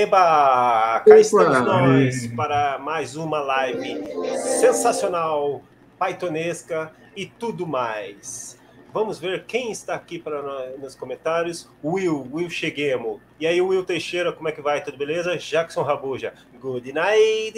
Eba! Cá estamos nós para mais uma live sensacional, pythonesca e tudo mais. Vamos ver quem está aqui para nós, nos comentários. Will Cheguemo. E aí, Will Teixeira, como é que vai? Tudo beleza? Jackson Rabuja. Good night.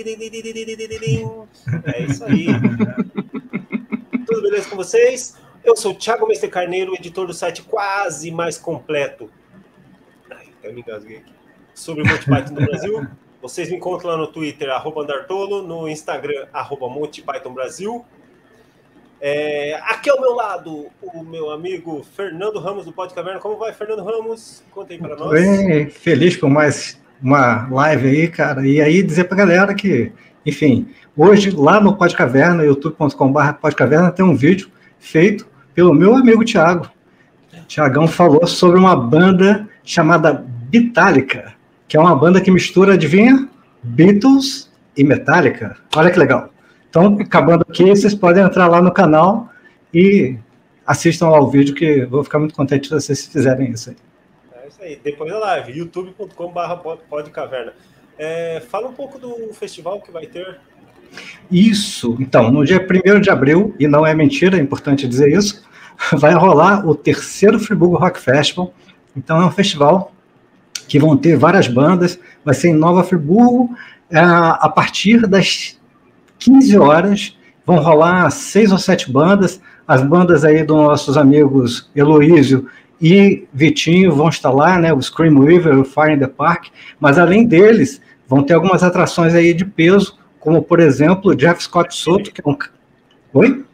É isso aí. Tudo beleza com vocês? Eu sou o Thiago Mestre Carneiro, editor do site Quase Mais Completo. Ai, até me engasguei aqui. Sobre o Monty Python do Brasil. Vocês me encontram lá no Twitter, @Andartolo, no Instagram, @Monty Python Brasil. Aqui ao meu lado, o meu amigo Fernando Ramos, do Pod Caverna. Como vai, Fernando Ramos? Conta aí para nós. Bem, feliz por mais uma live aí, cara. E aí dizer pra galera que, enfim, hoje lá no Pod Caverna, youtube.com/podcaverna, tem um vídeo feito pelo meu amigo Thiago. Thiagão falou sobre uma banda chamada Metallica, que é uma banda que mistura, adivinha? Beatles e Metallica. Olha que legal. Então, acabando aqui, vocês podem entrar lá no canal e assistam ao vídeo, que eu vou ficar muito contente se vocês fizerem isso aí. É isso aí. Depois da live, youtube.com/podcaverna. Fala um pouco do festival que vai ter. Isso. Então, no dia 1º de abril, e não é mentira, é importante dizer isso, vai rolar o terceiro Friburgo Rock Festival. Então, é um festival que vão ter várias bandas, vai ser em Nova Friburgo, a partir das 15 horas, vão rolar 6 ou 7 bandas, as bandas aí dos nossos amigos Heloísio e Vitinho vão estar lá, né, o Scream Weaver, o Fire in the Park, mas além deles, vão ter algumas atrações aí de peso, como, por exemplo, o Jeff Scott Soto, que é um... Oi?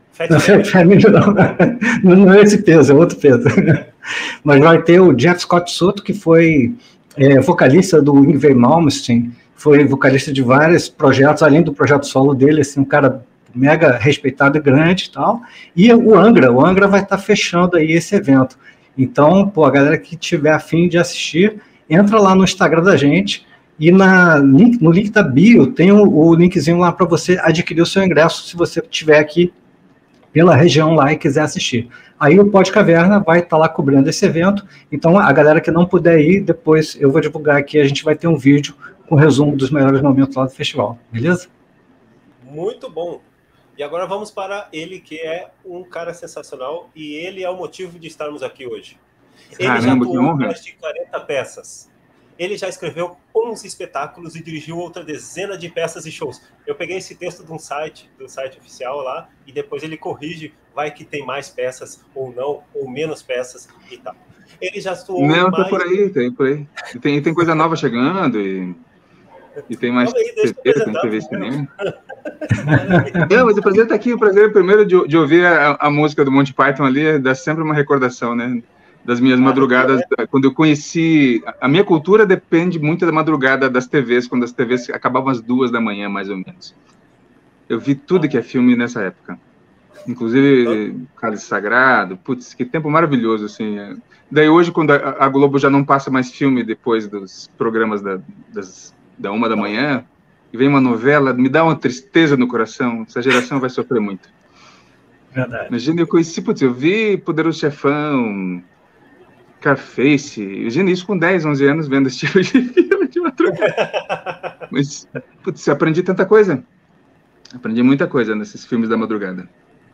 Não é esse peso, é outro peso. Mas vai ter o Jeff Scott Soto, que foi vocalista do Yngwie Malmsteen, foi vocalista de vários projetos, além do projeto solo dele, assim, um cara mega respeitado e grande e tal. E o Angra vai estar fechando aí esse evento. Então, a galera que tiver a fim de assistir, entra lá no Instagram da gente e no link da bio tem o linkzinho lá para você adquirir o seu ingresso, se você estiver aqui pela região lá e quiser assistir. Aí o Pod Caverna vai estar lá cobrindo esse evento, então a galera que não puder ir, depois eu vou divulgar aqui, a gente vai ter um vídeo com resumo dos melhores momentos lá do festival, beleza? Muito bom. E agora vamos para ele, que é um cara sensacional, e ele é o motivo de estarmos aqui hoje. Ele já atuou mais de 40 peças. Ele já escreveu 11 espetáculos e dirigiu outra dezena de peças e shows. Eu peguei esse texto do site oficial lá, e depois ele corrige, vai que tem mais peças ou não, ou menos peças e tal. Ele já atuou não, mais... tem por aí. Tem coisa nova chegando e tem mais TV cinema. Não, mas o prazer está aqui. O prazer primeiro de ouvir a música do Monty Python ali, dá sempre uma recordação, né? Das minhas madrugadas, quando eu conheci... A minha cultura depende muito da madrugada das TVs, quando as TVs acabavam às 2 da manhã, mais ou menos. Eu vi tudo que é filme nessa época. Inclusive, Cálice Sagrado. Putz, que tempo maravilhoso, assim. Daí hoje, quando a Globo já não passa mais filme depois dos programas da 1 da manhã, e vem uma novela, me dá uma tristeza no coração. Essa geração vai sofrer muito. Verdade. Imagina, eu vi Poderoso Chefão, Scarface, imagina isso com 10, 11 anos, vendo esse tipo de filme de madrugada. Mas, putz, eu aprendi tanta coisa. Aprendi muita coisa nesses filmes da madrugada.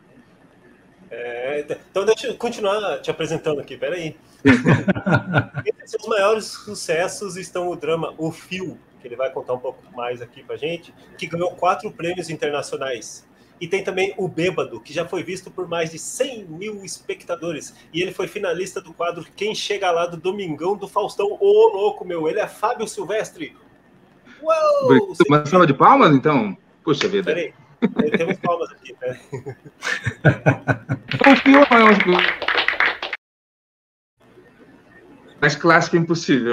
Então deixa eu continuar te apresentando aqui, peraí. Entre seus maiores sucessos estão o drama O Fio, que ele vai contar um pouco mais aqui pra gente, que ganhou 4 prêmios internacionais. E tem também O Bêbado, que já foi visto por mais de 100 mil espectadores. E ele foi finalista do quadro Quem Chega Lá do Domingão do Faustão. Ô, louco, meu, ele é Fábio Silvestre. Uou! Uma salva de palmas, então? Puxa vida. Peraí, temos palmas aqui, peraí. O filme é mais clássico impossível.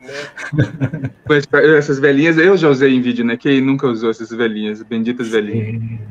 Essas velhinhas, eu já usei em vídeo, né? Quem nunca usou essas velhinhas, benditas velhinhas.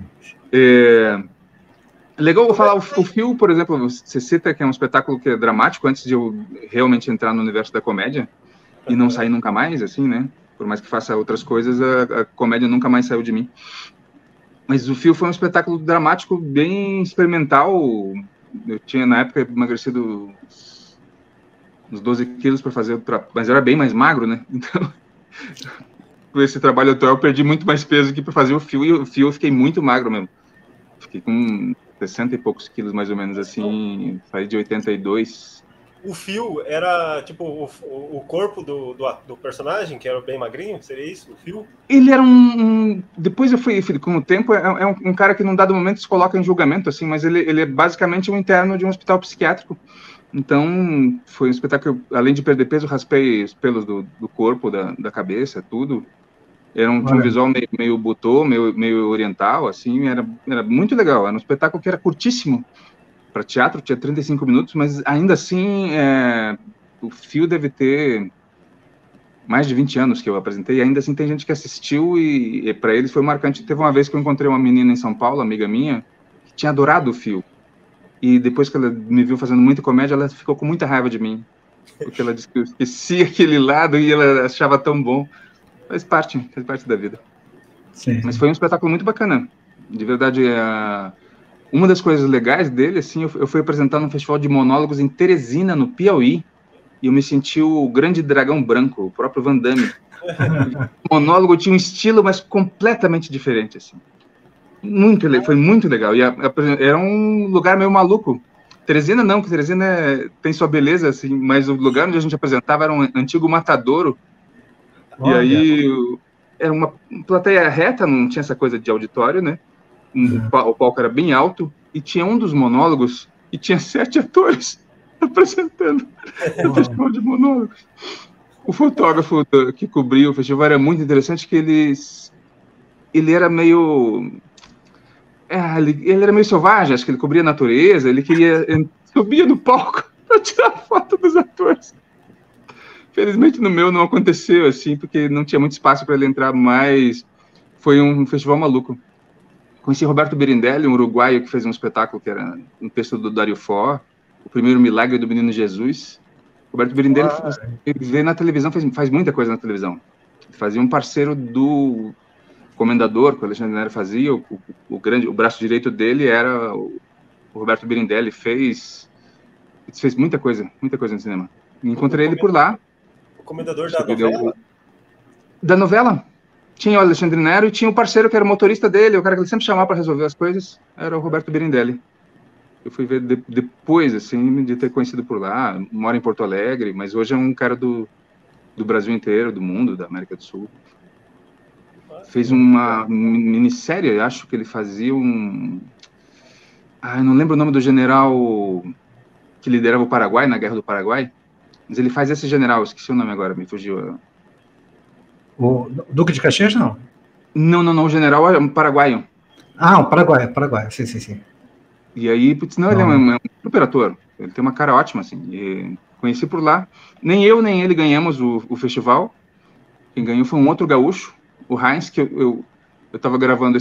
Legal eu falar, o Fio, por exemplo, você cita que é um espetáculo que é dramático antes de eu realmente entrar no universo da comédia e não sair nunca mais, assim, né? Por mais que faça outras coisas, a comédia nunca mais saiu de mim. Mas o Fio foi um espetáculo dramático bem experimental. Eu tinha, na época, emagrecido uns 12 quilos para fazer, mas eu era bem mais magro, né? Então, com esse trabalho atual, eu perdi muito mais peso que para fazer o fio, e o fio eu fiquei muito magro mesmo. Fiquei com 60 e poucos quilos, mais ou menos, assim, saí de 82. O fio era, tipo, o corpo do personagem, que era bem magrinho, seria isso, o fio? Ele era depois eu fui, com o tempo, é um cara que num dado momento se coloca em julgamento, assim, mas ele é basicamente um interno de um hospital psiquiátrico. Então, foi um espetáculo, além de perder peso, eu raspei os pelos do corpo, da cabeça, tudo. Tinha um visual meio butô, meio oriental, assim, era muito legal. Era um espetáculo que era curtíssimo para teatro, tinha 35 minutos, mas ainda assim, o fio deve ter mais de 20 anos que eu apresentei, e ainda assim tem gente que assistiu e para eles foi marcante. Teve uma vez que eu encontrei uma menina em São Paulo, amiga minha, que tinha adorado o fio. E depois que ela me viu fazendo muita comédia, ela ficou com muita raiva de mim. Porque ela disse que eu esqueci aquele lado e ela achava tão bom. Faz parte da vida. Sim. Mas foi um espetáculo muito bacana. De verdade, uma das coisas legais dele, assim, eu fui apresentar num festival de monólogos em Teresina, no Piauí, e eu me senti o grande dragão branco, o próprio Van Damme. O monólogo tinha um estilo, mas completamente diferente, assim. Foi muito legal. E era um lugar meio maluco. Teresina não, porque Teresina tem sua beleza, assim, mas o lugar onde a gente apresentava era um antigo matadouro. Olha. E aí era uma plateia reta, não tinha essa coisa de auditório, né? O palco era bem alto e tinha um dos monólogos e tinha 7 atores apresentando o festival de monólogos. O fotógrafo que cobriu o festival era muito interessante, que ele era meio... ele era meio selvagem, acho que ele cobria a natureza, ele subia no palco para tirar foto dos atores. Felizmente no meu não aconteceu assim, porque não tinha muito espaço para ele entrar, mas foi um festival maluco. Conheci Roberto Birindelli, um uruguaio que fez um espetáculo que era um texto do Dario Fo, O Primeiro Milagre do Menino Jesus. Roberto Birindelli vê na televisão, faz muita coisa na televisão. Ele fazia um parceiro do Comendador, que o Alexandre Nero fazia, o braço direito dele era o Roberto Birindelli, fez muita coisa no cinema. Encontrei ele por lá. O Comendador da novela? Da novela. Tinha o Alexandre Nero e tinha o parceiro que era o motorista dele, o cara que ele sempre chamava para resolver as coisas, era o Roberto Birindelli. Eu fui ver depois, assim, de ter conhecido por lá, mora em Porto Alegre, mas hoje é um cara do Brasil inteiro, do mundo, da América do Sul. Fez uma minissérie, acho que ele fazia eu não lembro o nome do general que liderava o Paraguai, na Guerra do Paraguai, mas ele faz esse general, esqueci o nome agora, me fugiu. O Duque de Caxias, não? Não, o general é um paraguaio. Ah, o Paraguai, sim. E aí, ele é um super ator, ele tem uma cara ótima, assim, e conheci por lá. Nem eu, nem ele ganhamos o festival, quem ganhou foi um outro gaúcho, o Heinz, que eu estava gravando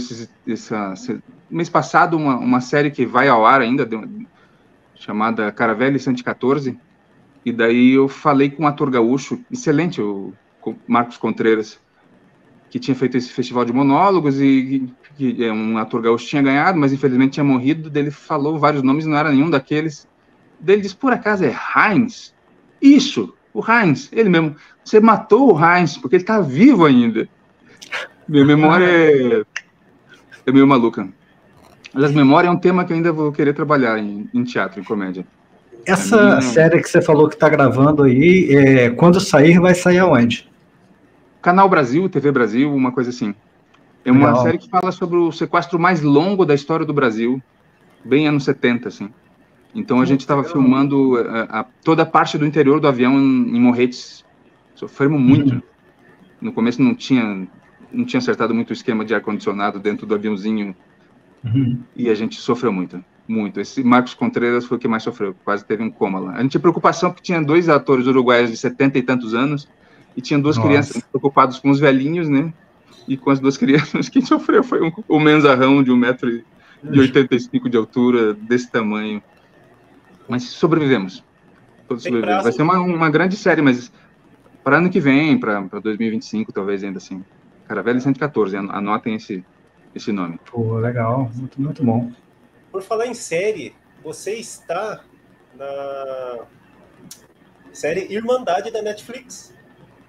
mês passado uma série que vai ao ar ainda, chamada Caravelle 114, e daí eu falei com um ator gaúcho, excelente, o Marcos Contreras, que tinha feito esse festival de monólogos e que um ator gaúcho tinha ganhado, mas infelizmente tinha morrido, daí ele falou vários nomes, não era nenhum daqueles. Daí ele disse, por acaso é Heinz? Isso, o Heinz, ele mesmo. Você matou o Heinz, porque ele está vivo ainda. Minha memória é meio maluca. Mas memória é um tema que eu ainda vou querer trabalhar em teatro, em comédia. Essa série que você falou que está gravando aí, quando sair, vai sair aonde? Canal Brasil, TV Brasil, uma coisa assim. É uma série que fala sobre o sequestro mais longo da história do Brasil, bem anos 70, assim. Então a gente estava filmando toda a parte do interior do avião em Morretes. Sofremos muito. No começo não tinha acertado muito o esquema de ar-condicionado dentro do aviãozinho. E a gente sofreu muito. Esse Marcos Contreras foi o que mais sofreu, quase teve um coma lá. A gente tinha preocupação porque tinha 2 atores uruguaios de 70 e tantos anos e tinha 2 crianças preocupados com os velhinhos, né? E com as 2 crianças, quem sofreu foi um menzarrão de 1,85 m de altura, desse tamanho. Mas sobrevivemos. Todos sobrevivemos. Vai ser uma grande série, mas para ano que vem, para 2025, talvez ainda assim. Caravelle 114, anotem esse nome. Pô, legal, muito, muito bom. Por falar em série, você está na série Irmandade da Netflix.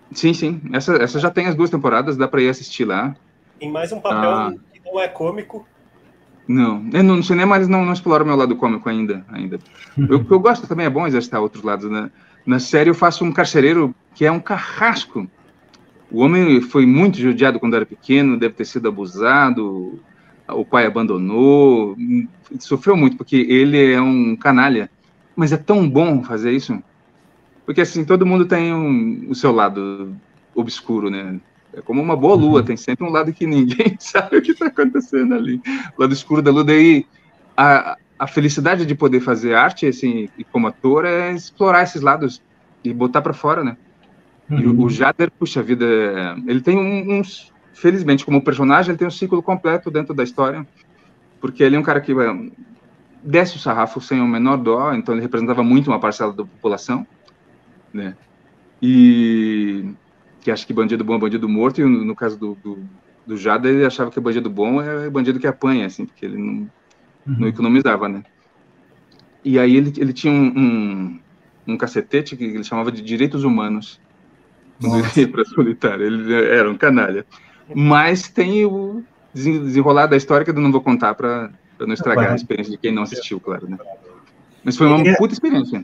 Sim, sim. Essa já tem as 2 temporadas, dá para ir assistir lá. Em mais um papel que não é cômico. Não, no cinema eles não exploram o meu lado cômico ainda. Eu gosto também, é bom exercitar outros lados, né? Na série eu faço um carcereiro que é um carrasco. O homem foi muito judiado quando era pequeno, deve ter sido abusado, o pai abandonou, sofreu muito, porque ele é um canalha. Mas é tão bom fazer isso, porque assim, todo mundo tem o seu lado obscuro, né? É como uma boa lua, tem sempre um lado que ninguém sabe o que está acontecendo ali. O lado escuro da lua, daí a felicidade de poder fazer arte, assim, e como ator, é explorar esses lados e botar para fora, né? E o Jader, puxa vida, ele tem uns... Felizmente, como personagem, ele tem um ciclo completo dentro da história, porque ele é um cara que desce o sarrafo sem o menor dó, então ele representava muito uma parcela da população, né? E que acha que bandido bom é bandido morto, e no caso do Jader, ele achava que bandido bom é bandido que apanha, assim, porque ele não economizava, né? E aí ele tinha um cacetete que ele chamava de direitos humanos, quando ele ia para solitário. Ele era um canalha. Mas tem o desenrolar da história que eu não vou contar para não estragar a experiência de quem não assistiu, claro, né? Mas foi uma puta experiência.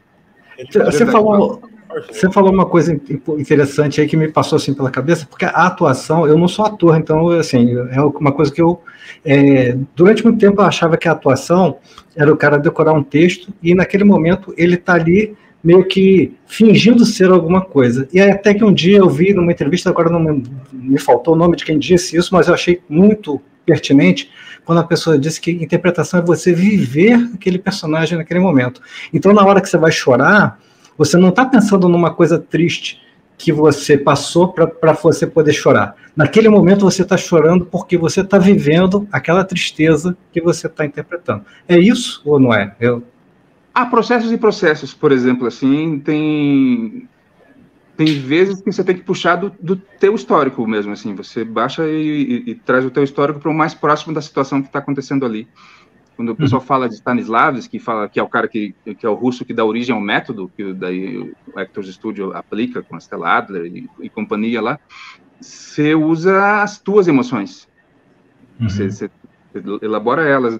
Você falou uma coisa interessante aí que me passou assim pela cabeça, porque a atuação, eu não sou ator, então, assim, é uma coisa que eu... durante muito tempo eu achava que a atuação era o cara decorar um texto e naquele momento ele está ali meio que fingindo ser alguma coisa. E até que um dia eu vi numa entrevista, agora não me faltou o nome de quem disse isso, mas eu achei muito pertinente, quando a pessoa disse que interpretação é você viver aquele personagem naquele momento. Então, na hora que você vai chorar, você não está pensando numa coisa triste que você passou para você poder chorar. Naquele momento você está chorando porque você está vivendo aquela tristeza que você está interpretando. É isso ou não é? Há processos e processos, por exemplo, assim, tem vezes que você tem que puxar do teu histórico mesmo, assim, você baixa e traz o teu histórico para o mais próximo da situação que está acontecendo ali. Quando o pessoal fala de Stanislavski, fala que é o cara que é o russo que dá origem ao método, que daí o Actors Studio aplica com a Stella Adler e companhia lá, você usa as tuas emoções. Você elabora elas.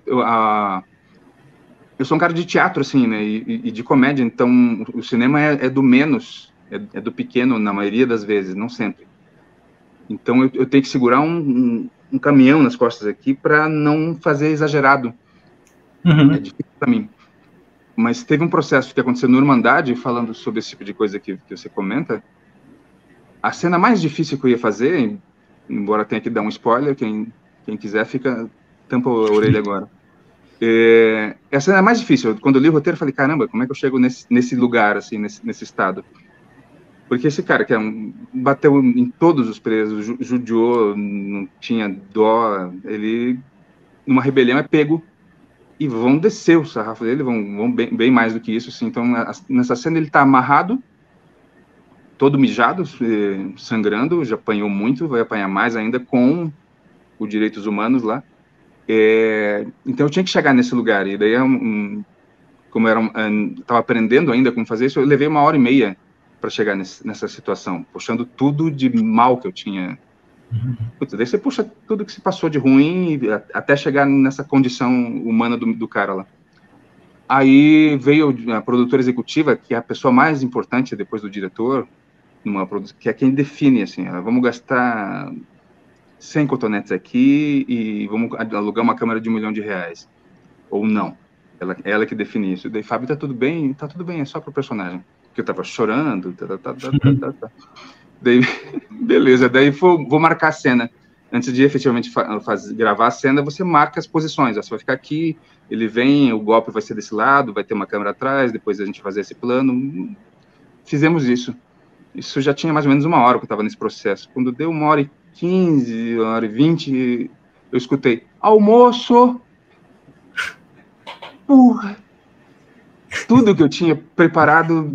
Eu sou um cara de teatro, assim, né, e de comédia, então o cinema é do menos, é do pequeno na maioria das vezes, não sempre. Então eu tenho que segurar um caminhão nas costas aqui para não fazer exagerado. É difícil para mim. Mas teve um processo que aconteceu no Irmandade, falando sobre esse tipo de coisa que você comenta. A cena mais difícil que eu ia fazer, embora tenha que dar um spoiler, quem quiser, tampa a orelha agora. A cena mais difícil. Quando eu li o roteiro, eu falei, caramba, como é que eu chego nesse lugar, assim, nesse estado? Porque esse cara que bateu em todos os presos, judiou, não tinha dó, ele, numa rebelião, é pego e vão descer o sarrafo dele, vão bem mais do que isso, assim. Então, nessa cena ele está amarrado, todo mijado, sangrando, já apanhou muito, vai apanhar mais ainda com os direitos humanos lá. Então eu tinha que chegar nesse lugar, e daí como estava aprendendo ainda como fazer isso, eu levei 1h30 para chegar nessa situação, puxando tudo de mal que eu tinha. Putz, daí você puxa tudo que se passou de ruim até chegar nessa condição humana do cara lá. Aí veio a produtora executiva, que é a pessoa mais importante depois do diretor, que é quem define, assim, vamos gastar 100 cotonetes aqui e vamos alugar uma câmera de R$1 milhão, ou não. Ela que define isso. Daí, Fábio, tá tudo bem, é só pro personagem. Porque eu tava chorando, Daí, beleza, daí vou marcar a cena. Antes de efetivamente gravar a cena, você marca as posições. Você vai ficar aqui, ele vem, o golpe vai ser desse lado, vai ter uma câmera atrás, depois a gente fazer esse plano. Fizemos isso. Isso já tinha mais ou menos 1 hora que eu estava nesse processo. Quando deu 1h15, 1h20, eu escutei, almoço! Porra! Tudo que eu tinha preparado...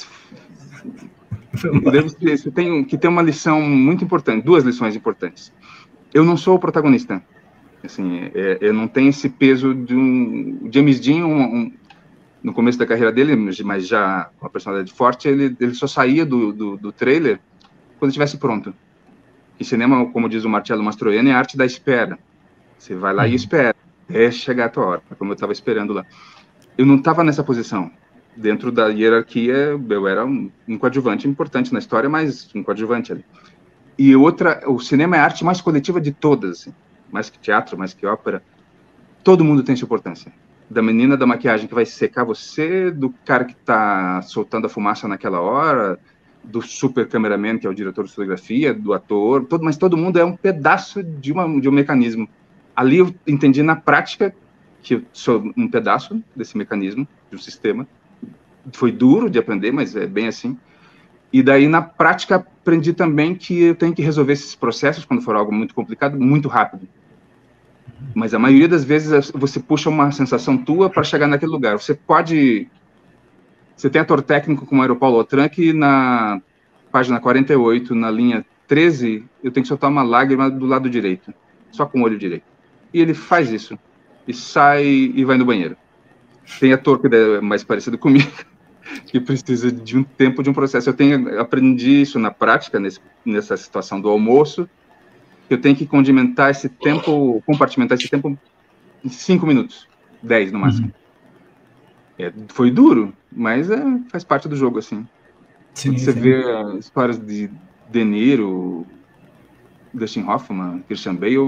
Você tem que ter uma lição muito importante, 2 lições importantes. Eu não sou o protagonista. Assim, eu não tenho esse peso de um James Dean, no começo da carreira dele, mas já com a personalidade forte, ele só saía do trailer quando estivesse pronto. E cinema, como diz o Marcello Mastroianni, é a arte da espera. Você vai lá e espera, até chegar a tua hora, como eu estava esperando lá. Eu não estava nessa posição. Dentro da hierarquia, eu era um coadjuvante importante na história, mas um coadjuvante ali. E o cinema é a arte mais coletiva de todas, assim. Mais que teatro, mais que ópera. Todo mundo tem sua importância. Da menina da maquiagem que vai secar você, do cara que está soltando a fumaça naquela hora, do super cameraman, que é o diretor de fotografia, do ator, mas todo mundo é um pedaço de um mecanismo. Ali eu entendi na prática que eu sou um pedaço desse mecanismo, de um sistema. Foi duro de aprender, mas é bem assim. E daí, na prática, aprendi também que eu tenho que resolver esses processos, quando for algo muito complicado, muito rápido. Mas a maioria das vezes você puxa uma sensação tua para chegar naquele lugar. Você tem ator técnico como Aeropaulo Autran, que na página 48, na linha 13, eu tenho que soltar uma lágrima do lado direito, só com o olho direito. E ele faz isso, e sai e vai no banheiro. Tem ator que é mais parecido comigo, que precisa de um tempo, de um processo. Eu aprendi isso na prática, nessa situação do almoço. Eu tenho que compartimentar esse tempo em 5 minutos, 10 no máximo. Foi duro, mas faz parte do jogo, assim. Sim, você vê histórias de De Niro, Dustin Hoffman, Christian Bale,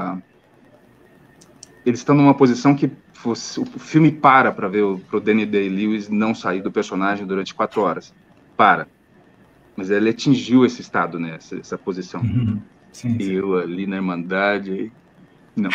eles estão numa posição que o filme para ver o Daniel Day-Lewis não sair do personagem durante 4 horas. Mas ele atingiu esse estado, né? Essa posição. Sim. Eu ali na Irmandade, não.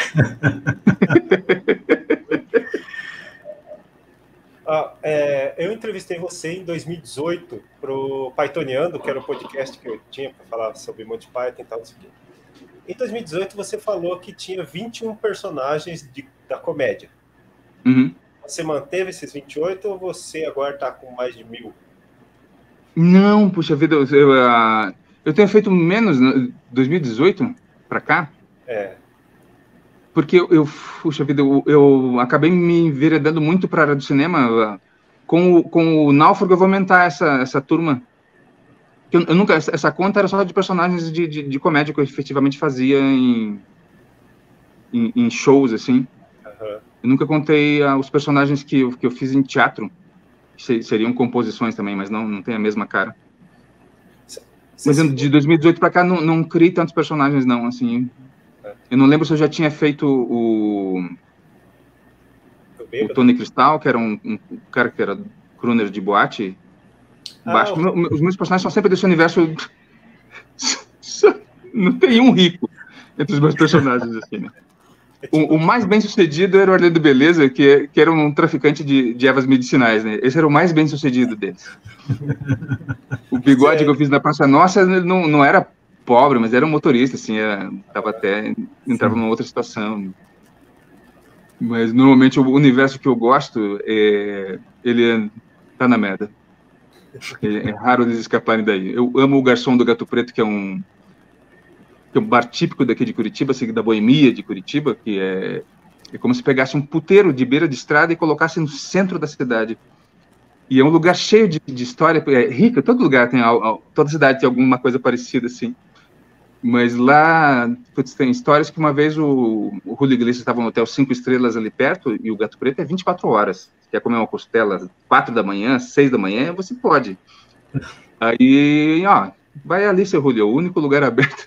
Eu entrevistei você em 2018 para o Pythoniando, que era o podcast que eu tinha para falar sobre Monty Python e tal, não sei o quê. Em 2018 você falou que tinha 21 personagens da comédia. Você manteve esses 28 ou você agora está com mais de 1000? Não, puxa vida, eu tenho feito menos, 2018 para cá. Porque puxa vida, eu acabei me enveredando muito para a área do cinema. Com o Náufrago eu vou aumentar essa turma. Eu nunca, essa conta era só de personagens de comédia que eu efetivamente fazia em shows, assim. Eu nunca contei os personagens que eu fiz em teatro. Seriam composições também, mas não tem a mesma cara. Mas de 2018 para cá não criei tantos personagens, não, assim. Eu não lembro se eu já tinha feito o Tony Cristal, que era um cara que era crooner de boate. Os meus personagens são sempre desse universo. Não tem um rico entre os meus personagens, assim, né? O mais bem sucedido era o Arlindo Beleza, que era um traficante de ervas medicinais, né? Esse era o mais bem sucedido deles. O bigode que eu fiz na Praça Nossa não era pobre, mas era um motorista, assim, entrava numa outra situação. Mas normalmente o universo que eu gosto, ele tá na merda. É raro eles escaparem daí. Eu amo o Garçom do Gato Preto, que é um bar típico daqui de Curitiba, da boemia de Curitiba, que é como se pegasse um puteiro de beira de estrada e colocasse no centro da cidade. E é um lugar cheio de história, é rico, todo lugar tem, toda cidade tem alguma coisa parecida, assim. Mas lá, tem histórias que uma vez o Julio Iglesias estava no hotel 5 estrelas ali perto, e o Gato Preto é 24 horas. Quer comer uma costela 4 da manhã, 6 da manhã, você pode. Aí, vai ali, seu Julio, o único lugar aberto.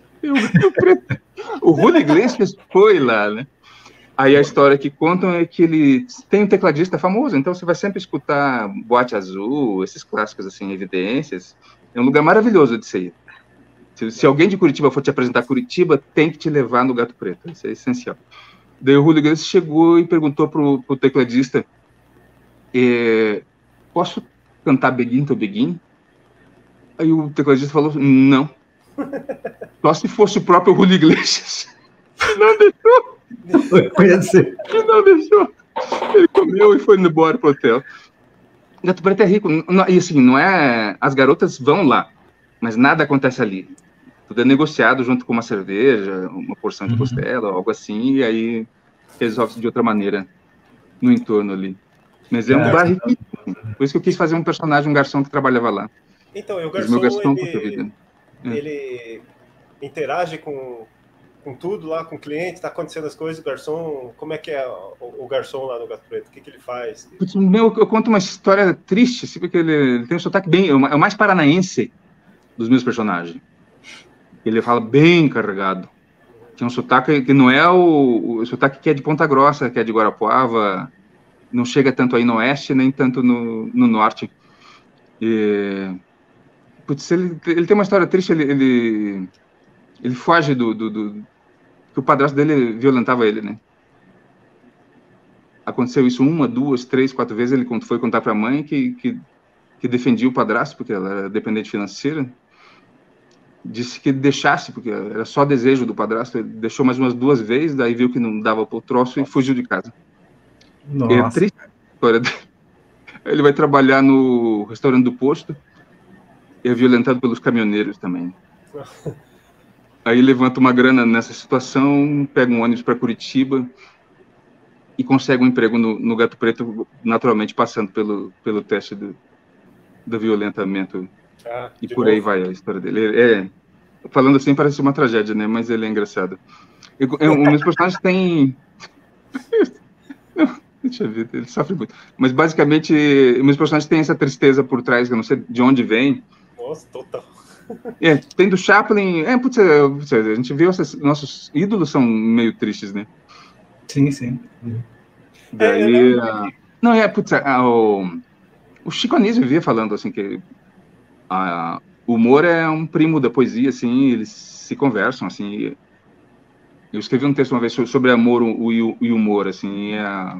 O Julio Iglesias foi lá, né? Aí a história que contam é que ele tem um tecladista famoso, então você vai sempre escutar Boate Azul, esses clássicos, assim, Evidências. É um lugar maravilhoso de ser. Se alguém de Curitiba for te apresentar Curitiba, tem que te levar no Gato Preto. Isso é essencial. Daí o Julio Iglesias chegou e perguntou pro tecladista, posso cantar Begin to Begin? Aí o tecladista falou, não. Só se fosse o próprio Julio Iglesias. Não deixou. Não deixou. Ele comeu e foi embora pro hotel. Gato Preto é rico. E assim, não é... As garotas vão lá, mas nada acontece ali. Tudo é negociado junto com uma cerveja, uma porção de costela, algo assim, e aí resolve-se de outra maneira no entorno ali. Mas é um bar riquíssimo. Por isso que eu quis fazer um personagem, um garçom que trabalhava lá. Então, o garçom, ele interage com tudo lá, com o cliente, tá acontecendo as coisas, o garçom, como é que é o garçom lá no Gato Preto? O que ele faz? Eu conto uma história triste, assim, porque ele tem um sotaque bem... É o mais paranaense dos meus personagens. Ele fala bem carregado. Tem um sotaque que não é o sotaque que é de Ponta Grossa, que é de Guarapuava, não chega tanto aí no oeste, nem tanto no norte. Putz, ele tem uma história triste, ele foge que o padrasto dele violentava ele, né? Aconteceu isso 1, 2, 3, 4 vezes, ele foi contar para a mãe que defendia o padrasto, porque ela era dependente financeira. Disse que deixasse, porque era só desejo do padrasto. Ele deixou mais umas 2 vezes, daí viu que não dava pro troço e fugiu de casa. Nossa. É triste a história dele. Ele vai trabalhar no restaurante do posto e é violentado pelos caminhoneiros também. Aí levanta uma grana nessa situação, pega um ônibus para Curitiba e consegue um emprego no Gato Preto, naturalmente passando pelo teste do violentamento. E por aí vai a história dele. Falando assim parece uma tragédia, né? Mas ele é engraçado. Meus personagens têm... Deixa eu ver, ele sofre muito. Mas basicamente, meus personagens têm essa tristeza por trás, que eu não sei de onde vem. Nossa, total. Tem do Chaplin... Putz, a gente viu nossos ídolos são meio tristes, né? Sim. Daí... o Chico Anísio vivia falando assim que o humor é um primo da poesia, assim, eles se conversam, assim. Eu escrevi um texto uma vez sobre amor e humor, assim,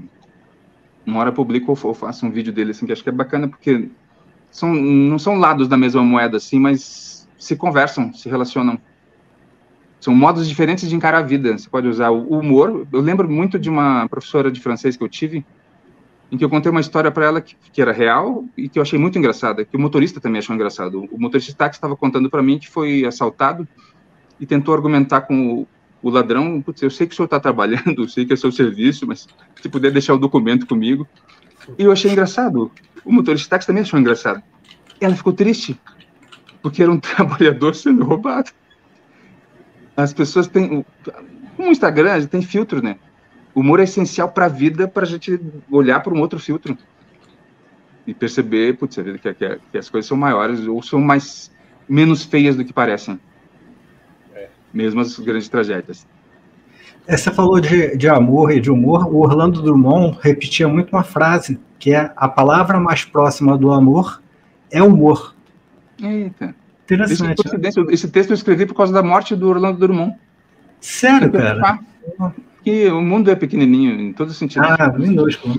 uma hora publico ou faço um vídeo dele, assim, que acho que é bacana, porque não são lados da mesma moeda, assim, mas se conversam, se relacionam. São modos diferentes de encarar a vida. Você pode usar o humor. Eu lembro muito de uma professora de francês que eu tive, em que eu contei uma história para ela que era real e que eu achei muito engraçada, que o motorista também achou engraçado. O motorista de táxi estava contando para mim que foi assaltado e tentou argumentar com o ladrão: putz, eu sei que o senhor está trabalhando, eu sei que é seu serviço, mas se puder deixar o documento comigo. E eu achei engraçado. O motorista de táxi também achou engraçado. Ela ficou triste, porque era um trabalhador sendo roubado. As pessoas têm... No Instagram, tem filtro, né? O humor é essencial para a vida, para a gente olhar para um outro filtro e perceber, putz, que as coisas são maiores ou são menos feias do que parecem. Mesmo as grandes tragédias. Você falou de amor e de humor. O Orlando Drummond repetia muito uma frase, que é: a palavra mais próxima do amor é humor. Eita. Interessante. Esse texto eu escrevi por causa da morte do Orlando Drummond. Sério, cara? Que o mundo é pequenininho, em todos os sentidos. Minúsculo.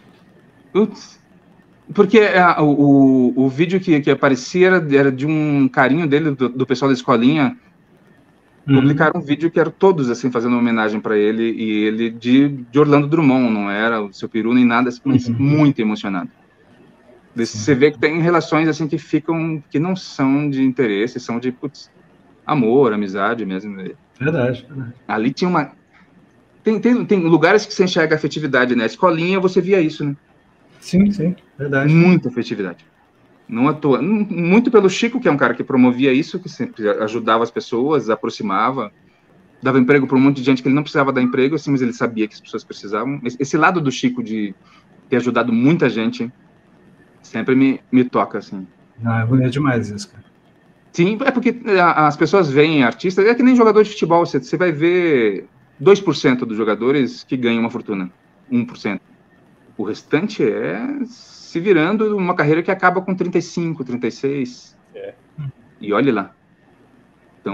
Putz. Porque o vídeo que aparecia era de um carinho dele, do pessoal da escolinha. Publicaram um vídeo que eram todos assim fazendo uma homenagem para ele, e ele de Orlando Drummond, não era o seu peru nem nada, mas muito emocionado. Você vê que tem relações assim que não são de interesse, são de amor, amizade mesmo. Verdade. Ali tinha uma... Tem lugares que você enxerga afetividade, né? A escolinha você via isso, né? Sim, verdade. Muita afetividade. Não à toa. Muito pelo Chico, que é um cara que promovia isso, que sempre ajudava as pessoas, aproximava, dava emprego para um monte de gente que ele não precisava dar emprego, assim, mas ele sabia que as pessoas precisavam. Esse lado do Chico de ter ajudado muita gente sempre me toca, assim. É bonito demais isso, cara. Sim, é porque as pessoas veem artistas, é que nem jogador de futebol, você vai ver 2% dos jogadores que ganham uma fortuna, 1%. O restante é se virando uma carreira que acaba com 35, 36. E olhe lá. Então,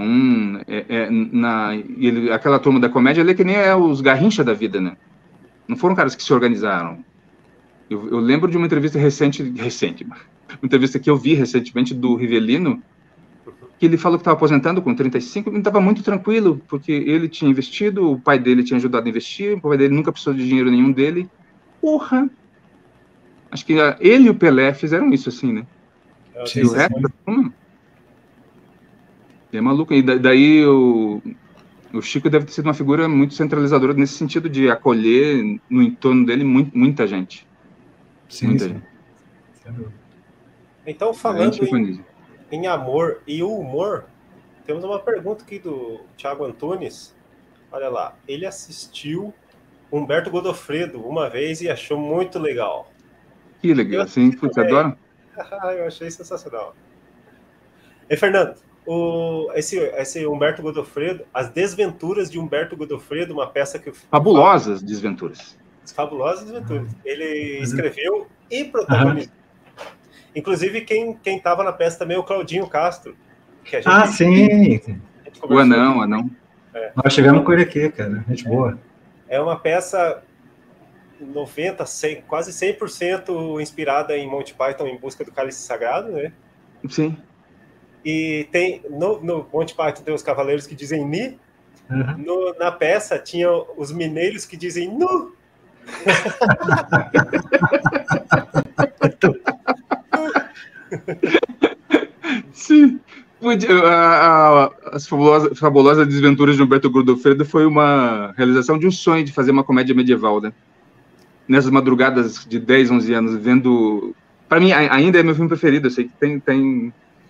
aquela turma da comédia ali é que nem os Garrincha da vida, né? Não foram caras que se organizaram. Eu lembro de uma entrevista recente, uma entrevista que eu vi recentemente do Rivelino, que ele falou que estava aposentando com 35, e estava muito tranquilo, porque ele tinha investido, o pai dele tinha ajudado a investir, o pai dele nunca precisou de dinheiro nenhum dele. Porra! Acho que ele e o Pelé fizeram isso, assim, né? Sim, e o resto... É maluco. E daí o Chico deve ter sido uma figura muito centralizadora nesse sentido de acolher no entorno dele muita gente. Muita gente. Então, falando em amor e o humor, temos uma pergunta aqui do Thiago Antunes. Olha lá, ele assistiu Humberto Godofredo uma vez e achou muito legal. Que legal, sim, você adora? Eu achei sensacional. E Fernando, esse Humberto Godofredo, As Desventuras de Humberto Godofredo, uma peça que... Fabulosas Desventuras. Fabulosas Desventuras. Ele escreveu e protagonizou. Inclusive, quem estava na peça também é o Claudinho Castro. Que a gente, sim! O Anão. É. Nós tivemos com ele aqui, cara. Gente boa. É uma peça quase 100% inspirada em Monty Python em busca do cálice sagrado, né? Sim. E tem no Monty Python tem os cavaleiros que dizem ni. Na peça tinha os mineiros que dizem nu. Sim. As fabulosas Desventuras de Humberto Godofredo foi uma realização de um sonho de fazer uma comédia medieval, né? Nessas madrugadas de 10, 11 anos, vendo... Para mim, ainda é meu filme preferido. Eu sei que tem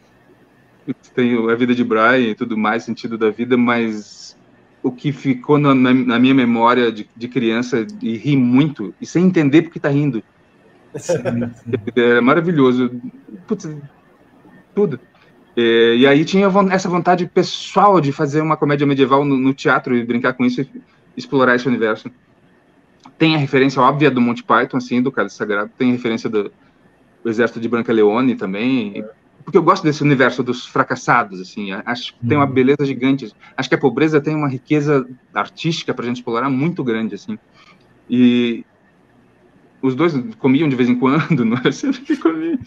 A Vida de Brian e tudo mais, sentido da vida, mas o que ficou na minha memória de criança, e ri muito, e sem entender porque tá rindo. É maravilhoso. Putz, tudo. E aí tinha essa vontade pessoal de fazer uma comédia medieval no teatro e brincar com isso e explorar esse universo. Tem a referência óbvia do Monty Python, assim, do Cálice Sagrado, tem a referência do Exército de Brancaleone também, porque eu gosto desse universo dos fracassados, assim, acho que tem uma beleza gigante, acho que a pobreza tem uma riqueza artística para a gente explorar muito grande, assim, e os dois comiam de vez em quando, não é sempre que comia.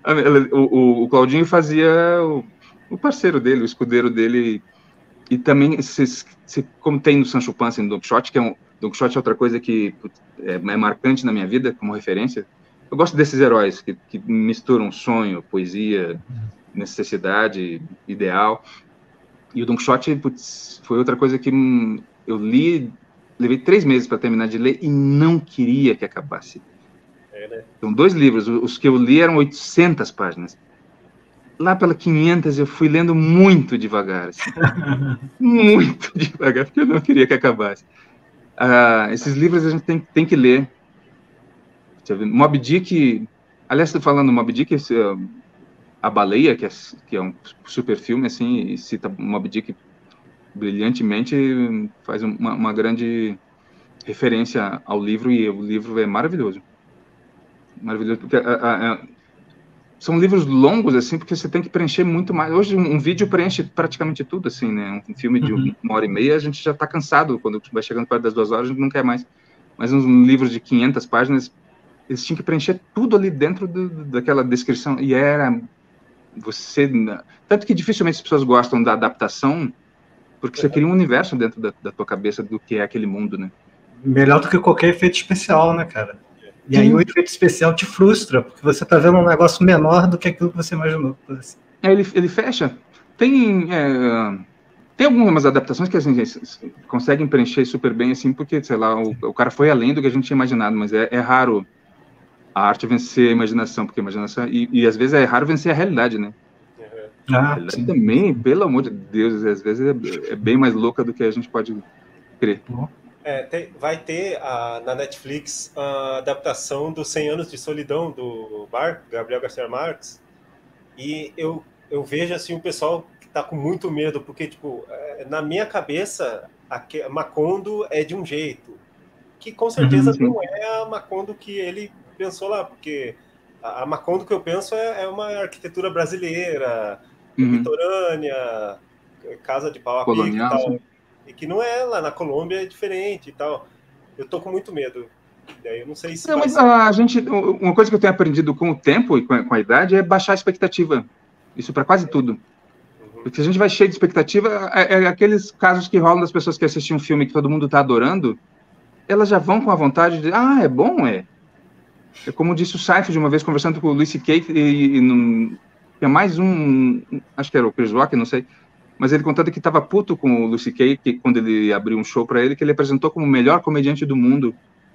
O Claudinho fazia o parceiro dele, o escudeiro dele, e também, como tem no Sancho Panza, no Don Quixote, Don Quixote é outra coisa que é marcante na minha vida, como referência. Eu gosto desses heróis que misturam sonho, poesia, necessidade, ideal. E o Don Quixote foi outra coisa que eu li, levei 3 meses para terminar de ler e não queria que acabasse. Então, 2 livros, os que eu li eram 800 páginas. Lá pela 500 eu fui lendo muito devagar, assim. Muito devagar, porque eu não queria que acabasse. Esses livros a gente tem que ler. Moby Dick, aliás, falando Moby Dick, A Baleia, que é um super filme, assim, e cita Moby Dick brilhantemente, faz uma grande referência ao livro, e o livro é maravilhoso. Maravilhoso, porque são livros longos, assim, porque você tem que preencher muito mais. Hoje, um vídeo preenche praticamente tudo, assim, né? Um filme de 1h30, a gente já está cansado. Quando vai chegando perto das 2 horas, a gente não quer mais. Mas uns livros de 500 páginas, eles tinham que preencher tudo ali dentro daquela descrição. E era tanto que dificilmente as pessoas gostam da adaptação, porque você cria um universo dentro da tua cabeça do que é aquele mundo, né? Melhor do que qualquer efeito especial, né, cara? E aí o efeito especial te frustra, porque você tá vendo um negócio menor do que aquilo que você imaginou. Ele fecha. Tem algumas adaptações que assim, conseguem preencher super bem, assim, porque, sei lá, o cara foi além do que a gente tinha imaginado, mas é raro a arte vencer a imaginação, porque a imaginação... E às vezes é raro vencer a realidade, né? A realidade também, pelo amor de Deus, às vezes é bem mais louca do que a gente pode crer. Vai ter na Netflix a adaptação do 100 Anos de Solidão, do Gabriel Garcia Marques, e eu vejo assim, o pessoal que está com muito medo, porque tipo, na minha cabeça, a Macondo é de um jeito, que com certeza não é a Macondo que ele pensou lá, porque a Macondo que eu penso é uma arquitetura brasileira, litorânea, casa de pau a pique e tal. E que não é lá na Colômbia, é diferente e tal. Eu tô com muito medo. Daí eu não sei se. Mas uma coisa que eu tenho aprendido com o tempo e com a idade é baixar a expectativa. Isso para quase tudo. Porque a gente vai cheio de expectativa, aqueles casos que rolam das pessoas que assistem um filme que todo mundo tá adorando, elas já vão com a vontade de, é bom, é. É como disse o Seinfeld uma vez, conversando com o Louis C.K., e mais acho que era o Chris Rock, não sei, mas ele contando que estava puto com o Louis C.K., que quando ele abriu um show para ele, que ele apresentou como o melhor comediante do mundo.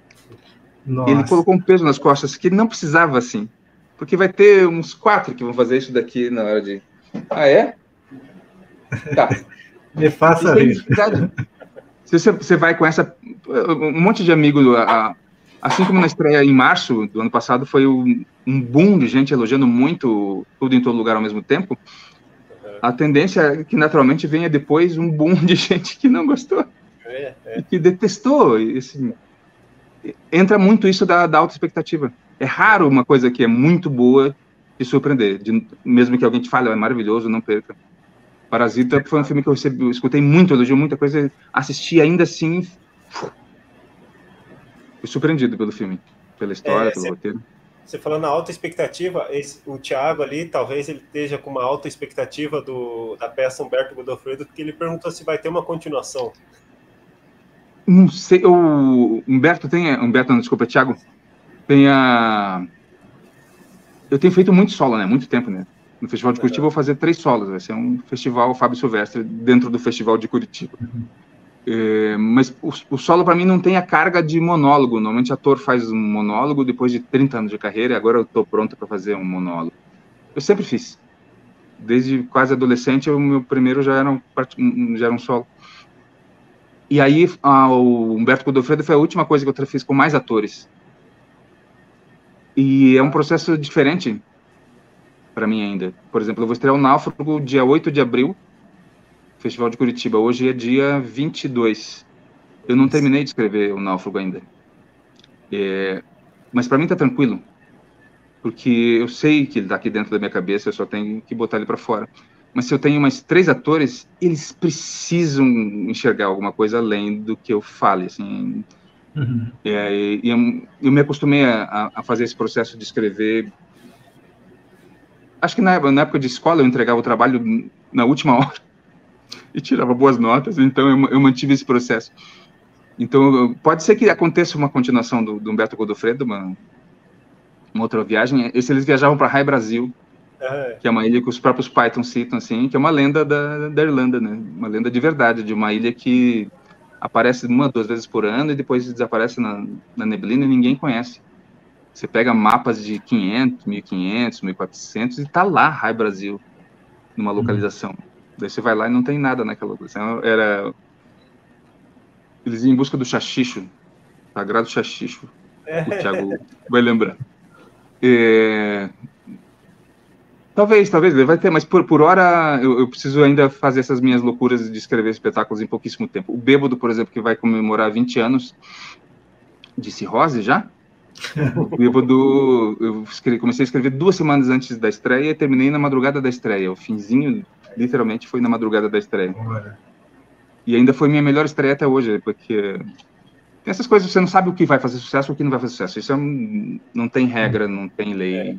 Nossa. Ele colocou um peso nas costas que não precisava, assim. Porque vai ter uns 4 que vão fazer isso daqui na hora de... Ah, é? Tá. Me faça rir. Se você vai com um monte de amigos, assim como na estreia em março do ano passado, foi um boom de gente elogiando muito Tudo em Todo Lugar ao mesmo tempo, a tendência é que naturalmente venha depois um boom de gente que não gostou, e que detestou. Assim, entra muito isso da alta expectativa. É raro uma coisa que é muito boa te surpreender, mesmo que alguém te fale, é maravilhoso, não perca. Parasita foi um filme que eu escutei muito elogio, muita coisa, assisti ainda assim, fui surpreendido pelo filme, pela história, pelo roteiro. Você falando na alta expectativa, o Thiago ali, talvez ele esteja com uma alta expectativa da peça Humberto Godofredo, porque ele perguntou se vai ter uma continuação. Não sei, o Humberto não, desculpa, Thiago, eu tenho feito muito solo, né, muito tempo, né, no Festival de Curitiba eu vou fazer 3 solos, vai ser um festival Fábio Silvestre dentro do Festival de Curitiba. Mas o solo para mim não tem a carga de monólogo. Normalmente ator faz um monólogo depois de 30 anos de carreira e agora eu estou pronto para fazer um monólogo. Eu sempre fiz. Desde quase adolescente, o meu primeiro já era um solo. E aí o Humberto Godofredo foi a última coisa que eu fiz com mais atores. E é um processo diferente para mim ainda. Por exemplo, eu vou estrear o Náufrago dia 8 de abril, Festival de Curitiba. Hoje é dia 22. Eu não terminei de escrever o Náufrago ainda. Mas para mim tá tranquilo. Porque eu sei que ele tá aqui dentro da minha cabeça, eu só tenho que botar ele para fora. Mas se eu tenho mais 3 atores, eles precisam enxergar alguma coisa além do que eu fale, assim. Eu me acostumei a fazer esse processo de escrever. Acho que na época de escola eu entregava o trabalho na última hora e tirava boas notas, então eu mantive esse processo. Então, pode ser que aconteça uma continuação do Humberto Godofredo, uma outra viagem. Eles viajavam para Rai Brasil, que é uma ilha que os próprios Python citam, assim, que é uma lenda da Irlanda, né? Uma lenda de verdade, de uma ilha que aparece 1 ou 2 vezes por ano e depois desaparece na neblina e ninguém conhece. Você pega mapas de 500, 1500, 1400 e tá lá Rai Brasil, numa localização. Daí você vai lá e não tem nada naquela localização. Eles iam em busca do Xaxixo, Sagrado Xaxixo. O Thiago vai lembrar. Talvez, vai ter, mas por hora eu preciso ainda fazer essas minhas loucuras de escrever espetáculos em pouquíssimo tempo. O Bêbado, por exemplo, que vai comemorar 20 anos de cirrose já. O Bêbado, eu comecei a escrever 2 semanas antes da estreia e terminei na madrugada da estreia. O finzinho, literalmente, foi na madrugada da estreia. E ainda foi minha melhor estreia até hoje, porque tem essas coisas, você não sabe o que vai fazer sucesso ou o que não vai fazer sucesso. Isso não tem regra, não tem lei.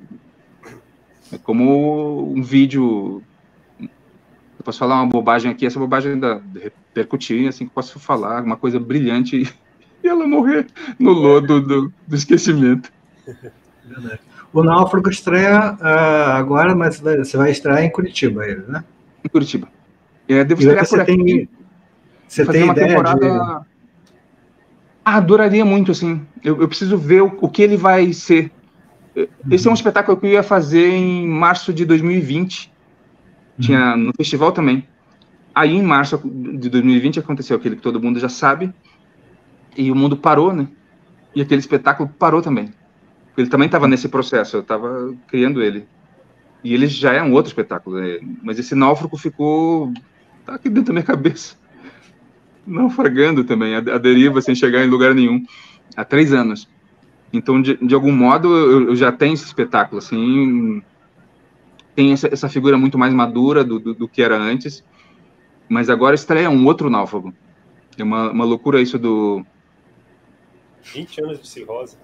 É como um vídeo. Eu posso falar uma bobagem aqui, essa bobagem repercutir, assim, que eu posso falar uma coisa brilhante e ela morrer no lodo do esquecimento. O Náufrago estreia agora, mas você vai estrear em Curitiba, ele, né? Em Curitiba. Devo estrear por aqui. Você tem uma temporada... Adoraria muito, assim. Eu preciso ver o que ele vai ser. Esse é um espetáculo que eu ia fazer em março de 2020. Tinha no festival também. Aí, em março de 2020, aconteceu aquele que todo mundo já sabe. E o mundo parou, né? E aquele espetáculo parou também. Ele também estava nesse processo, eu estava criando ele. E ele já é um outro espetáculo, né? Mas esse Náufrago tá aqui dentro da minha cabeça. Naufragando também, a deriva, sem chegar em lugar nenhum. Há 3 anos. Então, de algum modo, eu já tenho esse espetáculo, assim... Tem essa figura muito mais madura do que era antes. Mas agora estreia um outro Náufrago. É uma loucura isso do... 20 anos de cirrose.